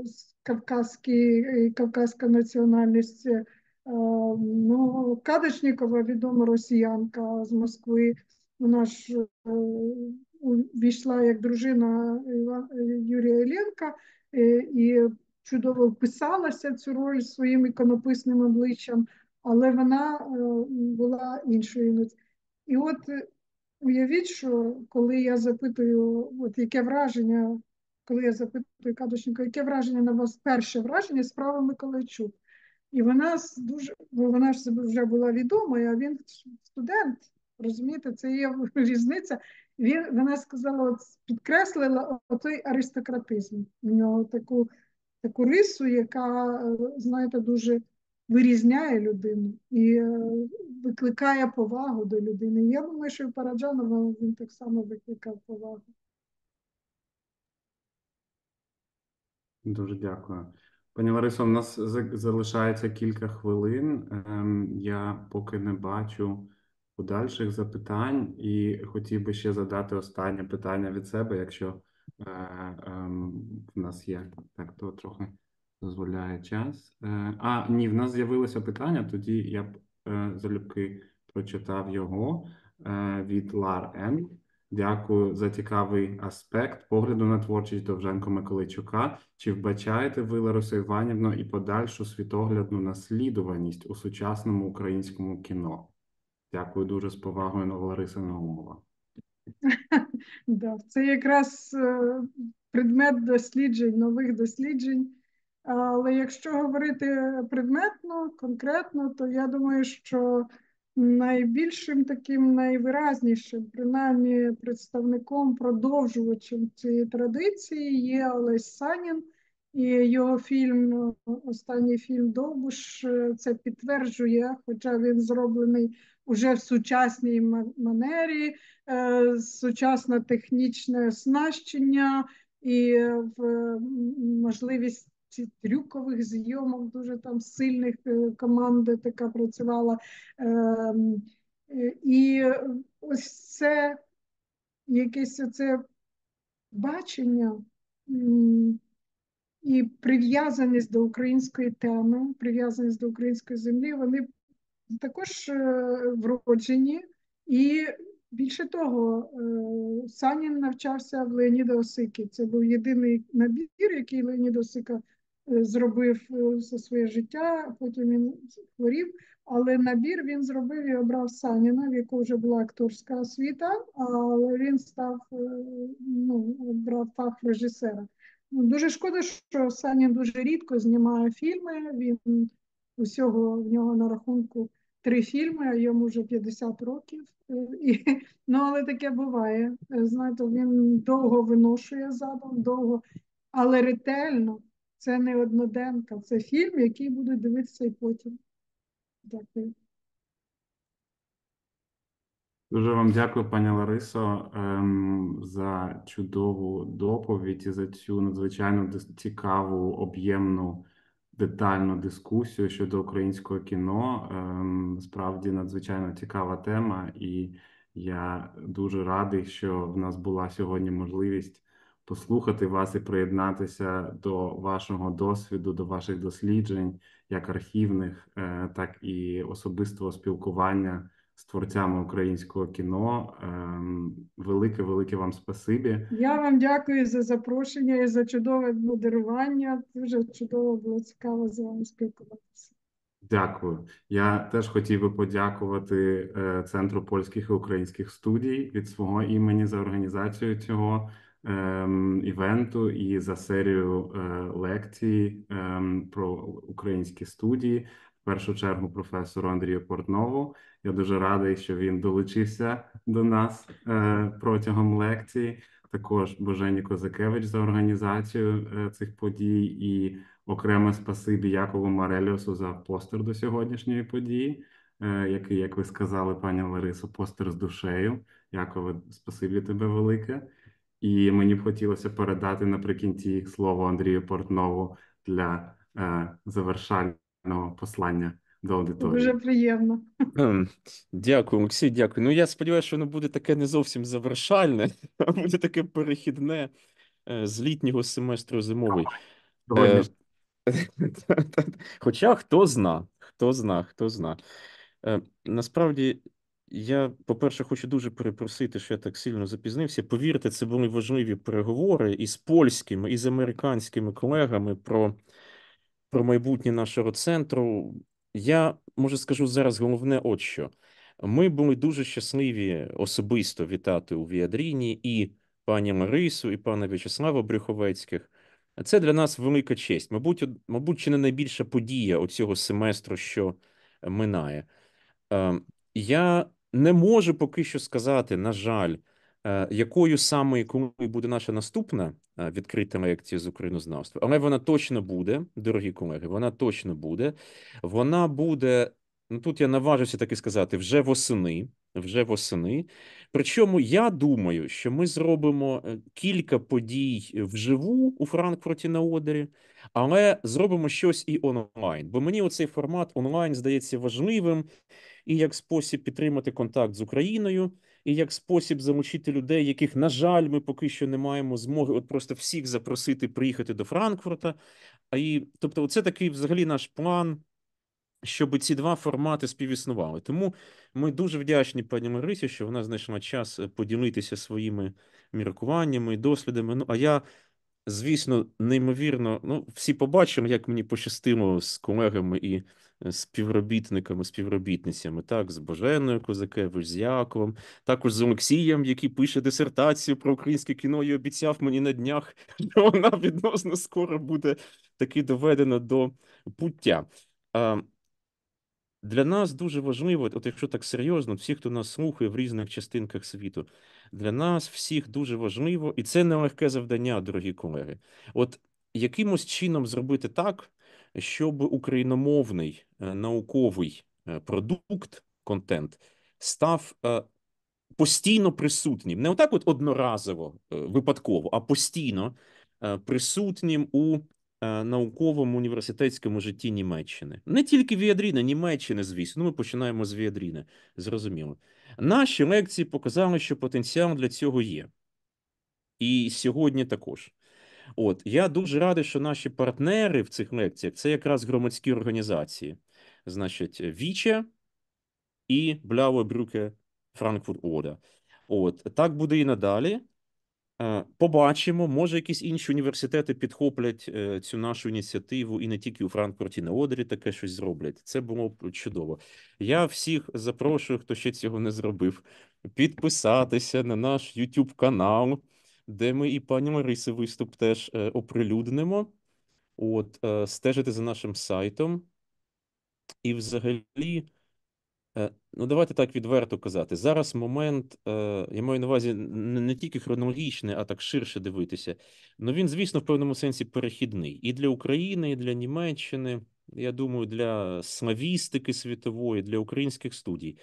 кавказька національність. Ну, Кадочнікова, відома росіянка з Москви, вона ж війшла як дружина Юрія Іллєнка і чудово вписалася цю роль своїм іконописним обличчям, але вона була іншою. І от уявіть, що коли я запитую, от яке враження, коли я запитую Кадочника, яке враження на вас, перше враження справи Миколайчук. І вона дуже, бо вона ж вже була відомою, а він студент, розумієте, це є різниця. Вона сказала, от, підкреслила отой аристократизм. У нього таку рису, яка, знаєте, дуже вирізняє людину і викликає повагу до людини. Я думаю, що і Параджанова він так само викликав повагу. Дуже дякую. Пані Ларисо, у нас залишається кілька хвилин. Я поки не бачу подальших запитань. І хотів би ще задати останнє питання від себе, якщо в нас є, так, то трохи дозволяє час. Ні, в нас з'явилося питання, тоді я б залюбки прочитав його від Лар Н. Дякую за цікавий аспект погляду на творчість Довженко-Миколайчука. Чи вбачаєте ви, Ларисо Іванівно, і подальшу світоглядну наслідуваність у сучасному українському кіно? Дякую дуже, з повагою, Лариса Наумова. Да, це якраз предмет досліджень, нових досліджень. Але якщо говорити предметно, конкретно, то я думаю, що найбільшим таким найвиразнішим, принаймні представником, продовжувачем цієї традиції є Олесь Санін. І його фільм, останній фільм «Довбуш» це підтверджує, хоча він зроблений уже в сучасній манері, сучасне технічне оснащення і в можливість трюкових зйомок, дуже там сильних, команда така працювала. І ось це якесь оце бачення і прив'язаність до української теми, прив'язаність до української землі, вони також вроджені. І більше того, Санін навчався в Леоніда Осики. Це був єдиний набір, який Леонід Осика зробив за своє життя, потім він хворів, але набір він зробив і обрав Саніна, в якого вже була акторська освіта, але він обрав фах режисера. Дуже шкода, що Санін дуже рідко знімає фільми, він усього в нього на рахунку 3 фільми, а йому вже 50 років. Але таке буває. Знаєте, він довго виношує задум, довго, але ретельно. Це не одноденка, це фільм, який будуть дивитися і потім. Дякую. Дуже вам дякую, пані Ларисо, за чудову доповідь і за цю надзвичайно цікаву, об'ємну, детальну дискусію щодо українського кіно. Справді надзвичайно цікава тема, і я дуже радий, що в нас була сьогодні можливість послухати вас і приєднатися до вашого досвіду, до ваших досліджень, як архівних, так і особистого спілкування з творцями українського кіно. Велике вам спасибі. Я вам дякую за запрошення і за чудове модерування. Дуже чудово, було цікаво з вами спілкуватися. Дякую. Я теж хотів би подякувати Центру польських і українських студій від свого імені за організацію цього івенту і за серію лекцій про українські студії. В першу чергу професору Андрію Портнову. Я дуже радий, що він долучився до нас протягом лекції. Також Божені Козакевич за організацію цих подій і окреме спасибі Якову Мареліусу за постер до сьогоднішньої події, який, як ви сказали, пані Ларисо, постер з душею. Якове, спасибі тебе велике. І мені б хотілося передати наприкінці слово Андрію Портнову для завершального послання до аудиторії. Дуже приємно. Дякую, Олексій, дякую. Ну, я сподіваюся, що воно буде таке не зовсім завершальне, а буде таке перехідне з літнього семестру зимовий. Хоча хто зна. Насправді, я, по-перше, хочу дуже перепросити, що я так сильно запізнився. Повірте, це були важливі переговори і з польськими, і з американськими колегами про майбутнє нашого центру. Я, може, скажу зараз головне от що. Ми були дуже щасливі особисто вітати у Віадріні і пані Ларису, і пана В'ячеслава Брюховецьких. Це для нас велика честь. Мабуть, чи не найбільша подія оцього семестру, що минає. Я не можу поки що сказати, на жаль, якою саме, коли буде наша наступна відкрита лекція з українознавства, але вона точно буде, дорогі колеги, вона точно буде. Вона буде, ну тут я наважуся таки сказати, вже восени. вже восени. Причому я думаю, що ми зробимо кілька подій вживу у Франкфурті на Одері, але зробимо щось і онлайн. Бо мені оцей формат онлайн здається важливим і як спосіб підтримати контакт з Україною, і як спосіб залучити людей, яких, на жаль, ми поки що не маємо змоги от просто всіх запросити приїхати до Франкфурта. Тобто, це такий взагалі наш план, щоб ці два формати співіснували. Тому ми дуже вдячні пані Марисі, що вона знайшла час поділитися своїми міркуваннями і дослідами. Ну, а я, звісно, неймовірно, всі побачили, як мені пощастило з колегами і співробітниками, співробітницями, так, з Боженою Козакевич, з Яковом, також з Олексієм, який пише дисертацію про українське кіно і обіцяв мені на днях, що вона відносно скоро буде таки доведена до пуття. Для нас дуже важливо, от якщо так серйозно, всі, хто нас слухає в різних частинках світу, для нас всіх дуже важливо, і це нелегке завдання, дорогі колеги. От якимось чином зробити так, щоб україномовний науковий продукт, контент, став постійно присутнім. Не отак от одноразово, випадково, а постійно присутнім у науковому університетському житті Німеччини. Не тільки Віадріна, Німеччини, звісно. Ми починаємо з Віадріни, зрозуміло. Наші лекції показали, що потенціал для цього є. І сьогодні також. Я дуже радий, що наші партнери в цих лекціях – це якраз громадські організації. Значить, Віче і Blaue Brücke Frankfurt Oder. Так буде і надалі. Побачимо, може якісь інші університети підхоплять цю нашу ініціативу і не тільки у Франкфурті на Одері таке щось зроблять. Це було б чудово. Я всіх запрошую, хто ще цього не зробив, підписатися на наш YouTube канал, де ми і пані Лариси виступ теж оприлюднимо. Стежити за нашим сайтом. І взагалі, давайте так відверто казати. Зараз момент, я маю на увазі не тільки хронологічний, а так ширше дивитися. Він, звісно, в певному сенсі перехідний. І для України, і для Німеччини, я думаю, для славістики світової, для українських студій.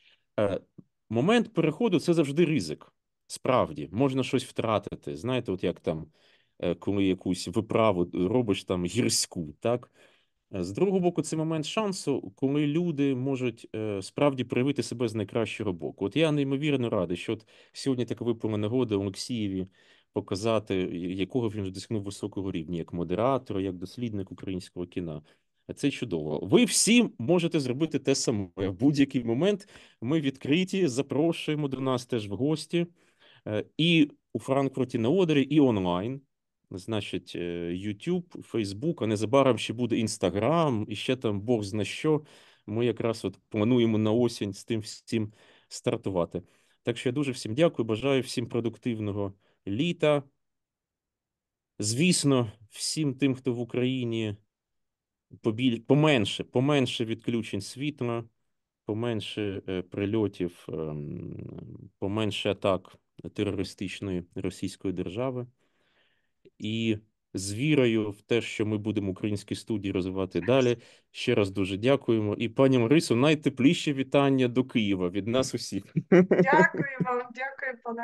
Момент переходу – це завжди ризик. Справді, можна щось втратити. Знаєте, от як там, коли якусь виправу робиш там гірську, так? З другого боку, це момент шансу, коли люди можуть справді проявити себе з найкращого боку. Я неймовірно радий, що сьогодні така випала нагода Олексієві показати, якого він досягнув високого рівня, як модератор, як дослідник українського кіна. Це чудово. Ви всі можете зробити те саме. В будь-який момент ми відкриті, запрошуємо до нас теж в гості. І у Франкфурті на Одері, і онлайн. Значить, YouTube, Facebook, а незабаром ще буде Instagram, і ще там Бог зна що. Ми якраз плануємо на осінь з тим всім стартувати. Так що я дуже всім дякую, бажаю всім продуктивного літа. Звісно, всім тим, хто в Україні, поменше відключень світла, поменше прильотів, поменше атак терористичної російської держави. І з вірою в те, що ми будемо українські студії розвивати далі. Ще раз дуже дякуємо. І пані Марисо, найтепліші вітання до Києва від нас усіх. Дякую вам, дякую, пане.